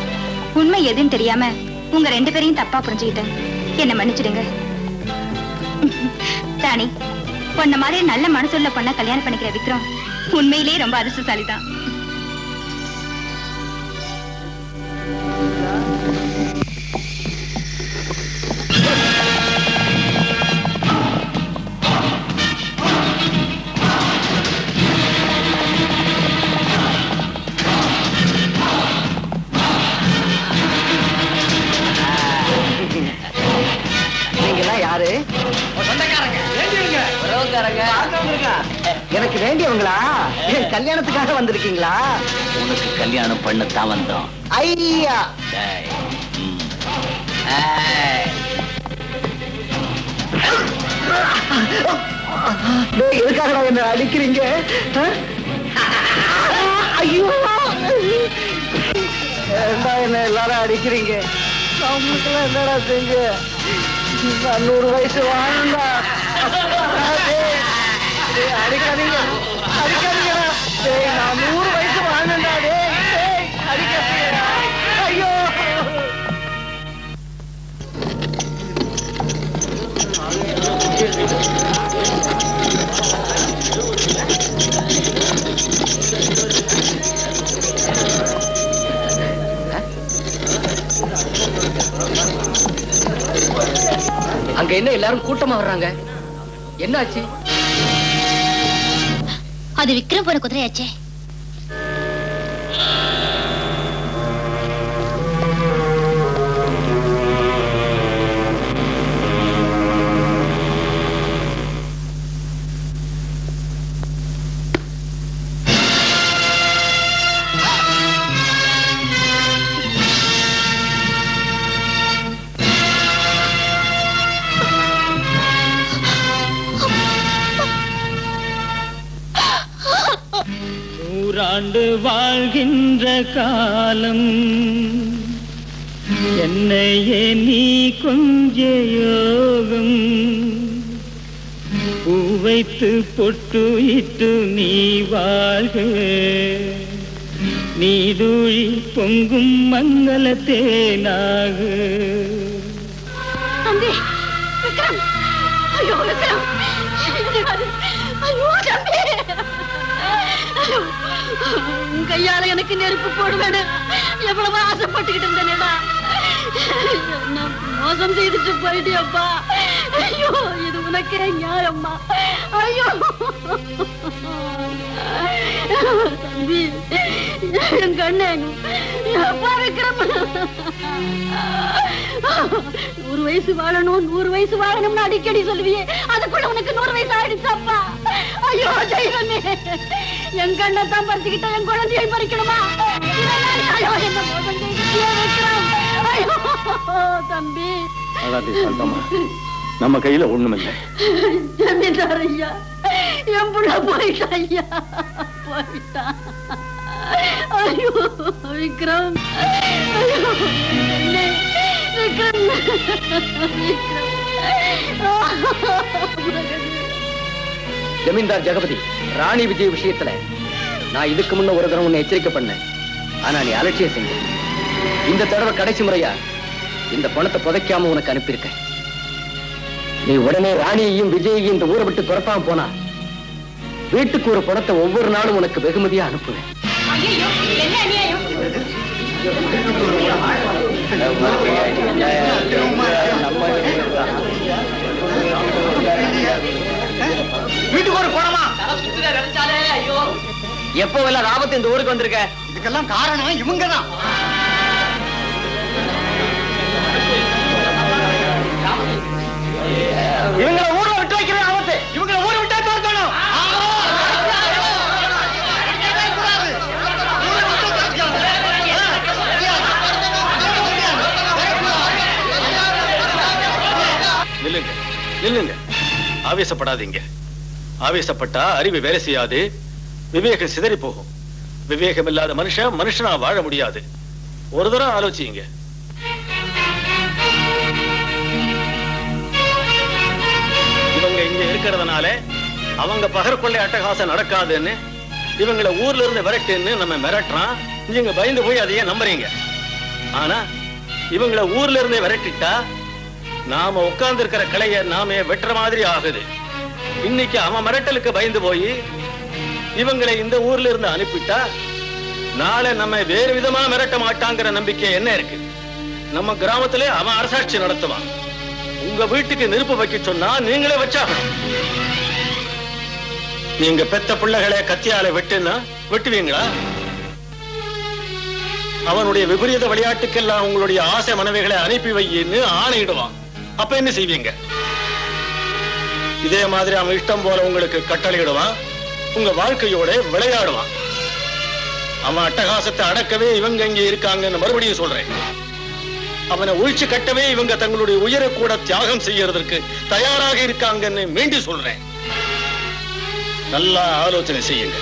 உண்மை எதுன்னு தெரியாம உங்க 2 பேரையும் தப்பா புரிஞ்சுக்கிட்டேன் என்ன மன்னிச்சிடுங்க ராணி, உன்ன மாதிரி நல்ல மனசுள்ள பொண்ண கல்யாணம் பண்ணிக்கிற விக்ரம் உண்மையிலேயே ரொம்ப அதிர்ஷ்டசாலிதான். யாரு? எனக்கு வேண்டியவங்களா? கல்யாணத்துக்காக வந்திருக்கீங்களா? உனக்கு கல்யாணம் பண்ணத்தான் வந்தோம். ஐயா, எதுக்காக என்ன அடிக்கிறீங்க? ஐயோ, என்ன எல்லாரும் அடிக்கிறீங்க? அவங்களுக்கெல்லாம் என்னடா செஞ்சு? 100 வயசு வாழ்ந்தா அடிக்காதீங்க, அடிக்காதீங்கடா. நான் 100 வயசு வாழ்ந்தா அடிக்காதீங்கடா. ஐயோ, அங்க என்ன எல்லாரும் கூட்டமா வர்றாங்க? என்னாச்சு? அது விக்ரம் போற குதிரையாச்சே. ஆண்டு வாழ்கின்ற காலம் என்னையே நீ கொஞ்ச யோகம் பூ வைத்து பொட்டு இட்டு நீ வாழ்க நீடூழி பொங்கும் மங்கள தேனாக. தம்பி விக்ரம், ஐயோ விக்ரம், ஐயோ தம்பி, உன் கையால எனக்கு நெருப்பு போடுவேன்னு எவ்வளவு ஆசைப்பட்டுக்கிட்டு இருந்தேனேடா. என்ன மோசம் செய்துட்டு போயிட்டியப்பா. ஐயோ, இது உனக்கே நியாயம்மா? ஐயோ தம்பி, என் கண்ணன் அப்பா விக்ரம், 100 வயசு வாழணும் 100 வயசு வாழணும்னு அடிக்கடி சொல்லுவியே, அதுக்குள்ள உனக்கு 100 வயசு ஆயிடுச்சாப்பா. ஐயோ தெய்வமே, என் கண்ணத்தான் பறிச்சுக்கிட்ட என் குழந்தையை பறிக்கணுமா? ஐயோ, என்ன மோசம் செய்துட்டியே விக்ரம். ஐயோ தம்பி, நம்ம கையில ஒண்ணுமில்லை. ஜமீன்தார் ஐயா, என் புள்ள போயிட்டான் ஐயா, போயிட்டான். ஐயோ விக்ரம், ஐயோ விக்ரம், ஜமீன்தார் ஜெகபதி, ராணி விஜய் விஷயத்துல நான் இதுக்கு முன்ன ஒரு தடவை உன்னை எச்சரிக்கை பண்ணேன். ஆனா நீ அலட்சியம் செஞ்ச. இந்த தடவை கடைசி முறையா இந்த பணத்தை புதைக்காம உனக்கு அனுப்பியிருக்கேன். நீ உடனே ராணியையும் விஜயையும் இந்த ஊரை விட்டு துரத்தாம போனா வீட்டுக்கு ஒரு பணத்தை ஒவ்வொரு நாளும் உனக்கு வெகுமதியா அனுப்புவேன். வீட்டுக்கு ஒரு பணமா? எப்போ எல்லாம் ராபத்து இந்த ஊருக்கு வந்திருக்க? இதுக்கெல்லாம் காரணம் இவங்கதான். இவங்களை ஊர்ல விட்டு வைக்கிற ஆபத்து. இவங்களை ஊரை விட்டா தோற்கணும். நில்லுங்க, நில்லுங்க, ஆவேசப்படாதீங்க. ஆவேசப்பட்டா அறிவு வேலை செய்யாது, விவேகம் சிதறி போகும். விவேகம் இல்லாத மனுஷன் மனுஷனா வாழ முடியாது. ஒரு தடவை ஆலோசிங்க. இவங்க இங்க இருக்கிறதுனால அவங்க பகற்கொள்ளை அட்டகாசம் நடக்காதுன்னு இவங்களை ஊர்ல இருந்து விரட்டுன்னு நம்ம மிரட்டுறான். நீங்க பயந்து போய் அதையே நம்புறீங்க. ஆனா இவங்களை ஊர்ல இருந்தே விரட்டிட்டா நாம உட்கார்ந்து இருக்கிற கிளைய நாமே வெட்டுற மாதிரி ஆகுது. இன்னைக்கு அவன் மிரட்டலுக்கு பயந்து போய் இவங்களை இந்த ஊர்ல இருந்து அனுப்பிட்டா நாளை நம்ம வேறு விதமா மிரட்ட மாட்டாங்கிற நம்பிக்கை என்ன இருக்கு? நம்ம கிராமத்திலே அவன் அரசாட்சி நடத்துவான். உங்க வீட்டுக்கு நெருப்பு வைக்க சொன்னா நீங்களே வச்சாகணும். நீங்க பெத்த பிள்ளைகளை கத்தியால வெட்டுன்னா வெட்டுவீங்களா? அவனுடைய விபரீத விளையாட்டுக்கெல்லாம் உங்களுடைய ஆசை மனைவிகளை அனுப்பி வையின்னு ஆணையிடுவான். அப்ப என்ன செய்வீங்க? இதே மாதிரி அவன் இஷ்டம் போல உங்களுக்கு கட்டளையிடுவான். உங்க வாழ்க்கையோட விளையாடுவான். அவன் அட்டகாசத்தை அடக்கவே இவங்க இங்க இருக்காங்கன்னு மறுபடியும் சொல்றேன். அவனை ஒழிச்சு கட்டவே இவங்க தங்களுடைய உயிரை கூட தியாகம் செய்யறதற்கு தயாராக இருக்காங்கன்னு மீண்டும் சொல்றேன். நல்லா ஆலோசனை செய்யுங்க.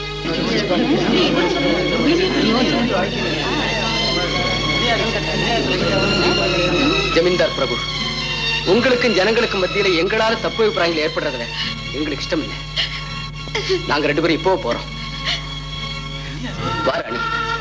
ஜமீன்தார் பிரபு, உங்களுக்கும் ஜனங்களுக்கும் மத்தியில எங்களால தப்பு அபிப்பிராயங்கள் ஏற்படுறதுல எங்களுக்கு இஷ்டம் இல்லை. நாங்க 2 பேரும் இப்போ போறோம். வாராணி.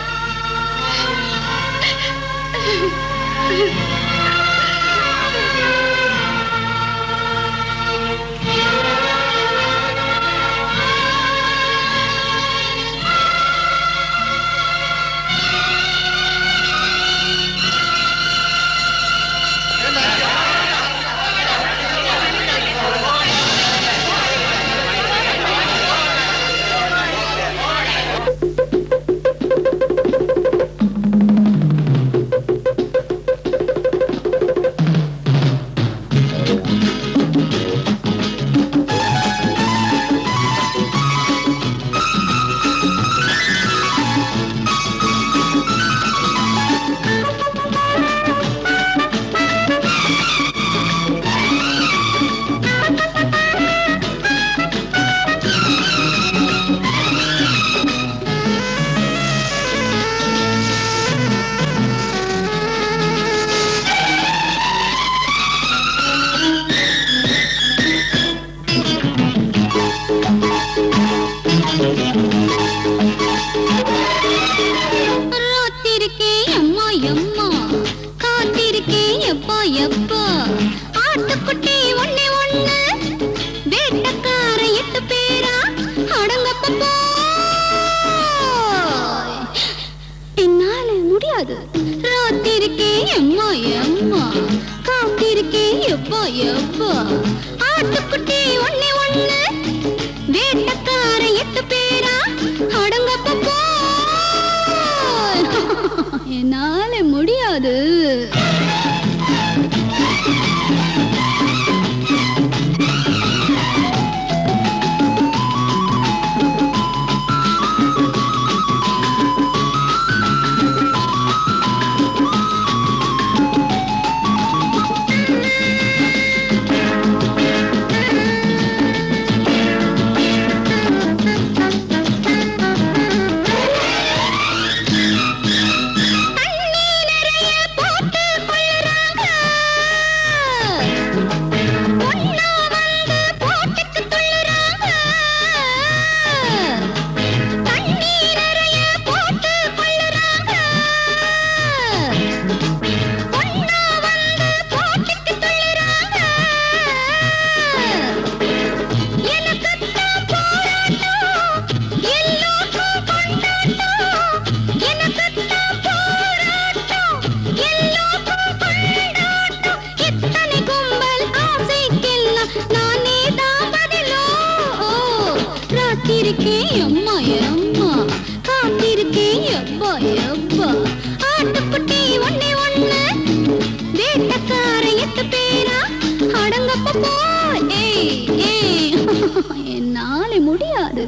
என்னால முடியாது.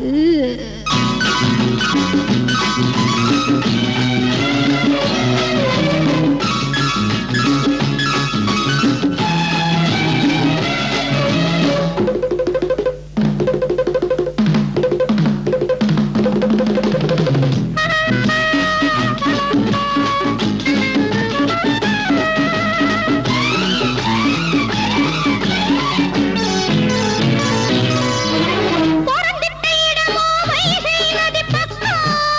பொறந்திட்ட இடமோ வைகை நதி பக்கம்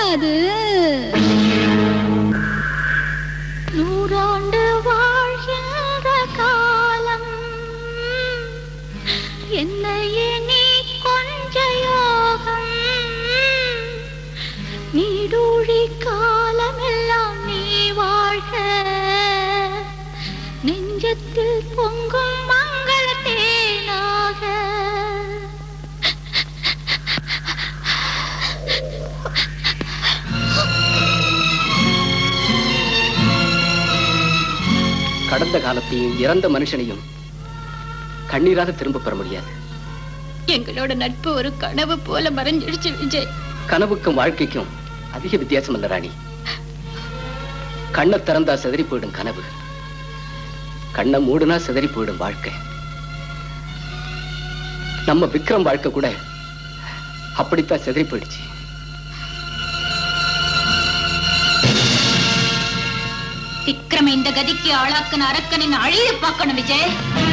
முடியாது. 100 ஆண்டு வாழ்கின்ற காலம் என்னையே நீ கொஞ்ச யோகம், நீடூழி காலமெல்லாம் நீ வாழ்க, நெஞ்சத்தில் பொங்கும் மங்கள தேனாக. கடந்த காலத்தையும் இறந்த மனுஷனையும் கண்ணீராக திரும்ப பெற முடியாது. எங்களோட நட்பு ஒரு கனவு போல மறைஞ்சிடுச்சு விஜய். கனவுக்கும் வாழ்க்கைக்கும் அதிக வித்தியாசம் இல்ல ராணி. கண்ணை திறந்தா சிதறி போயிடும் கனவு, கண்ணை மூடுனா சிதறி போயிடும் வாழ்க்கை. நம்ம விக்ரம் வாழ்க்கை கூட அப்படித்தான் சிதறி போயிடுச்சு. விக்ரம் இந்த கதிக்கு ஆளாக்கன அரக்கனின் அழிய பார்க்கணும் விஜய்.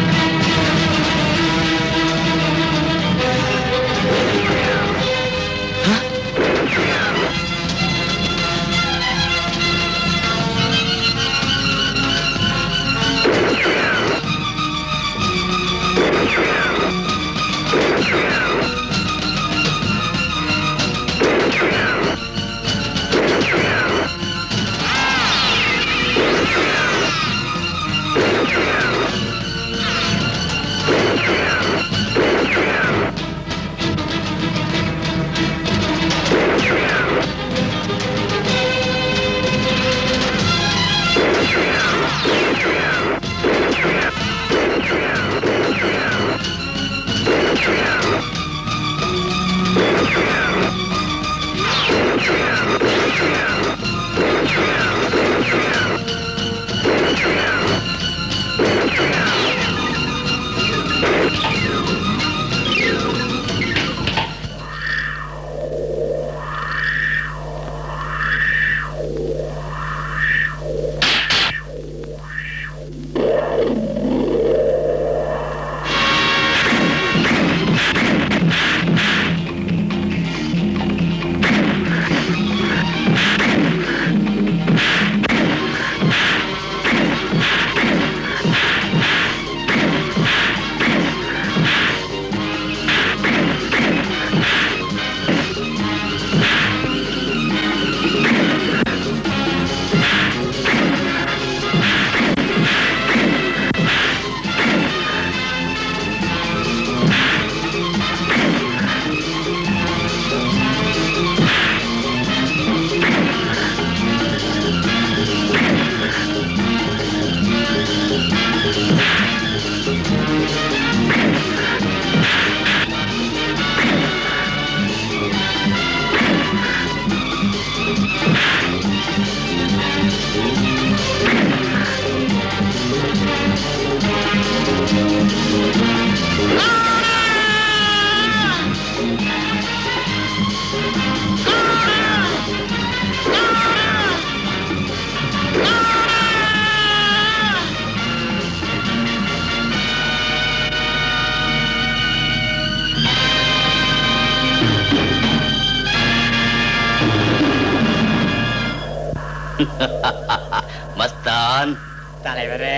மஸ்தான் தலைவரே,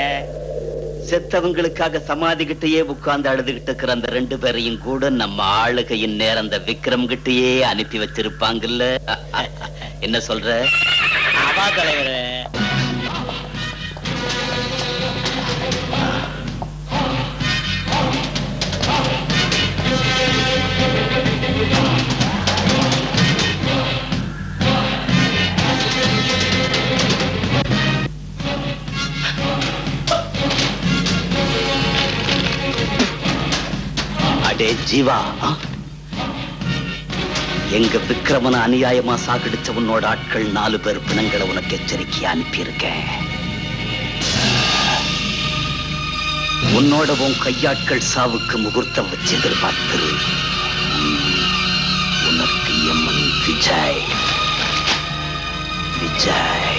செத்தவங்களுக்காக சமாதி கிட்டயே உட்கார்ந்து அழுதுகிட்டு இருக்கிற அந்த 2 பேரையும் கூட நம்ம ஆளுகையின் நேரம் அந்த விக்ரம் கிட்டயே அனுப்பி வச்சிருப்பாங்கல்ல. என்ன சொல்ற? ஆமா தலைவரே. அடே ஜீவா, எங்க விக்ரமனை அநியாயமா சாகடிச்ச உன்னோட ஆட்கள் 4 பேர் பிணங்களை உனக்கு எச்சரிக்கையா அனுப்பியிருக்கேன். உன்னோட உன் கையாட்கள் சாவுக்கு முகூர்த்தம் வச்சு எதிர்பார்த்து உனக்கு எம்மன் விஜய் விஜய்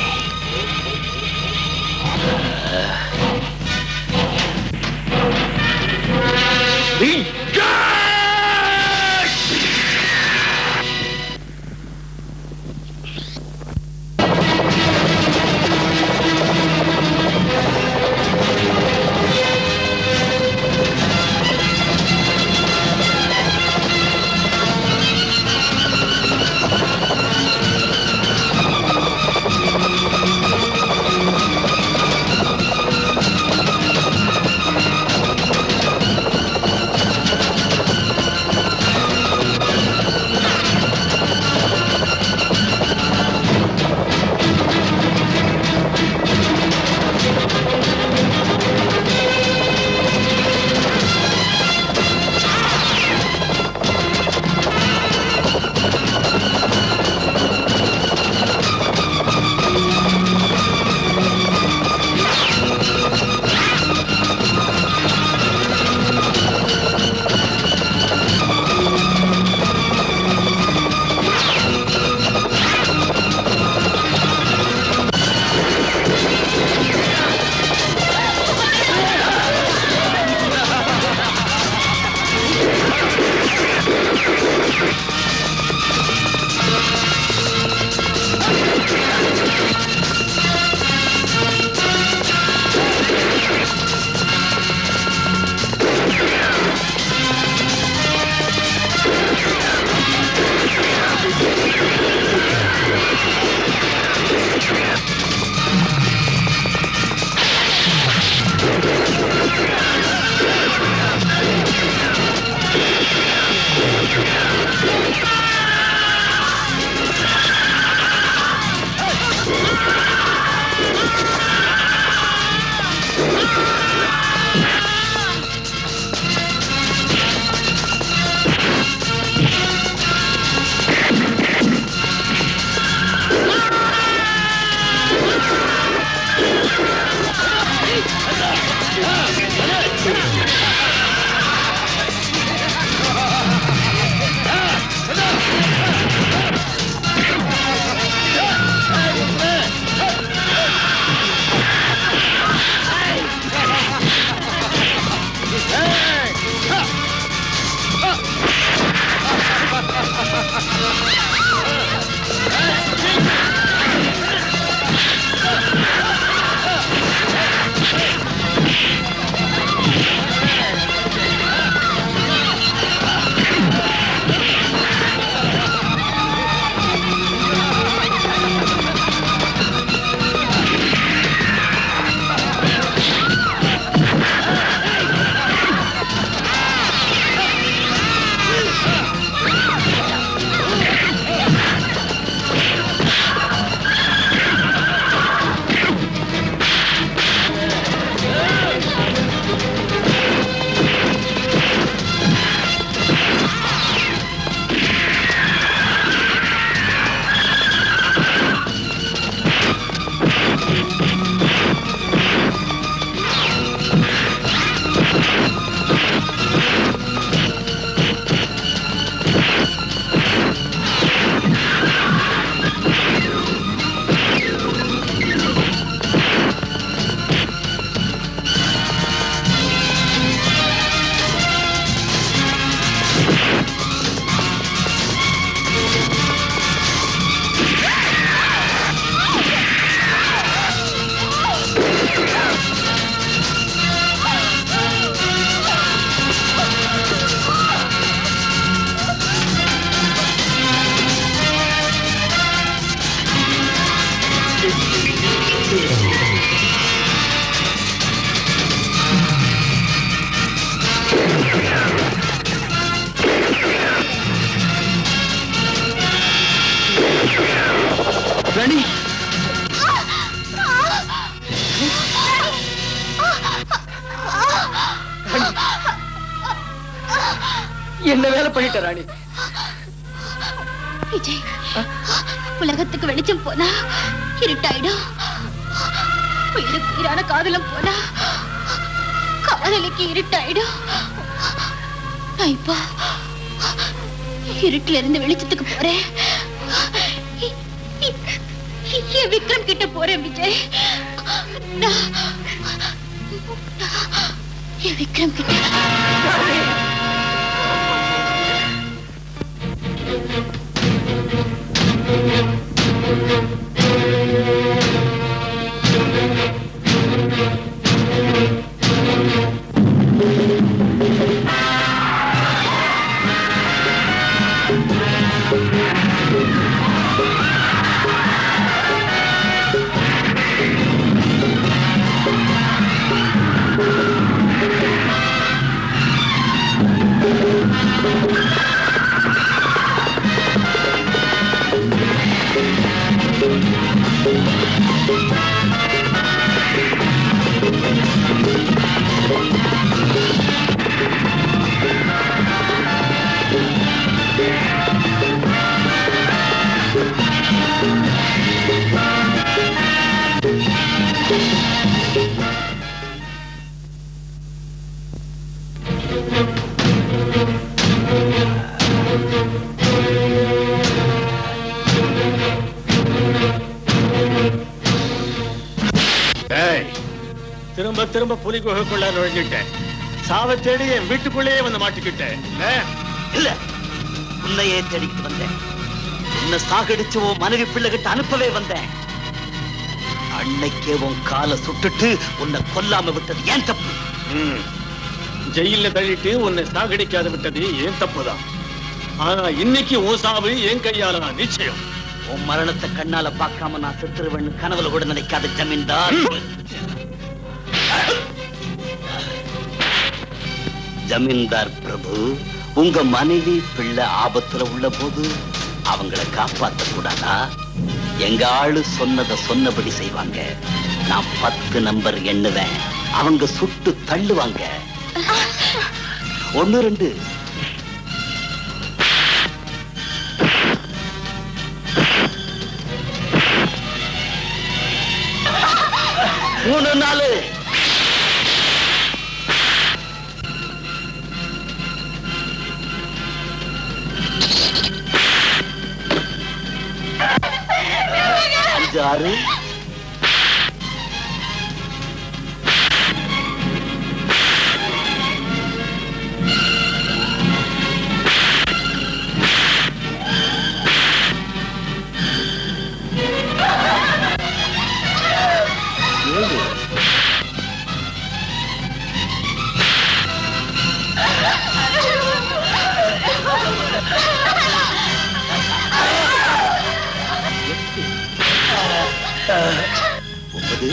ராணி என்ன வேலை பண்ணிட்ட ராணி? விஜய், உலகத்துக்கு வெளிச்சம் போனா இருட்டாயிடும். உயிருக்கு உயிரான காதலம் போனா காதலுக்கு இருட்டாயிடும். நான் இப்போ இருட்டுல இருந்து வெளிச்சத்துக்கு போறேன். என் விக்ரம் கிட்ட போறேன் விஜய். என் விக்ரம் கிட்ட. திரும்ப திரும்ப புலி குகைக்குள்ள நுழைஞ்சிட்டேன். சாவ தேடி என் வீட்டுக்குள்ளேயே வந்து மாட்டிக்கிட்டேன். இல்ல, உன்னையே தேடிட்டு வந்தேன். உன்னை சாகடிச்சு உன் மனைவி பிள்ளைகிட்ட அனுப்பவே வந்தேன். அன்னைக்கே உன் காலை சுட்டுட்டு உன்னை கொல்லாம விட்டது ஏன் தப்பு? ஜெயில தள்ளிட்டு உன்னை சாகடிக்காத விட்டது ஏன் தப்புதான். ஆனா இன்னைக்கு உன் சாவு என் கையால நான் நிச்சயம். உன் மரணத்தை கண்ணால பார்க்காம நான் செத்துருவேன்னு கனவுல கூட நினைக்காத ஜமீன்தார். ஜமீன்தார் பிரபு, உங்க மனைவி பிள்ளை ஆபத்துல உள்ள போது அவங்கள காப்பாத்த கூடாதா? எங்க ஆளு சொன்னதை சொன்னபடி செய்வாங்க. நான் 10 நம்பர் எண்ணுவேன், அவங்க சுட்டு தள்ளுவாங்க. 1 2 3 4 5 6 9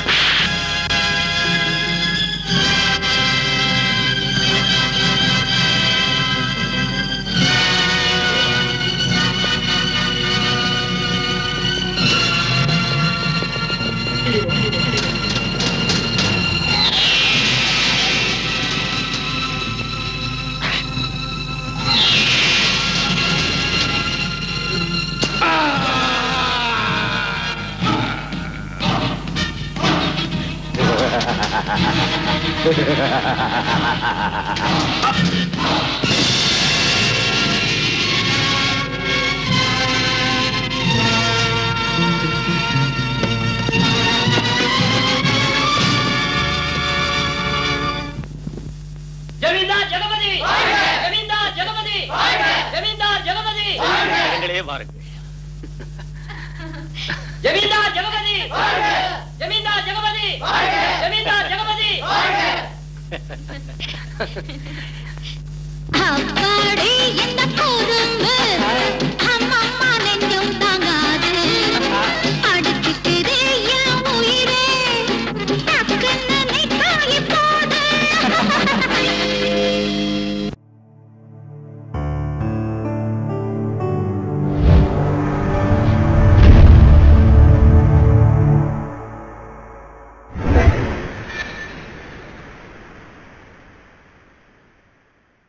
ஜமீன்தார் ஜெகபதி, ஜமீன்தார் ஜெகபதி, ஜமீன்தார் ஜெகபதி, ஜனங்களே வாருங்கள். ஜமீன்தார் ஜெகபதி, ஜமீன்தார் ஜெகபதி, ஜமீன்தார் ஜெகபதி. அப்பாடி இந்த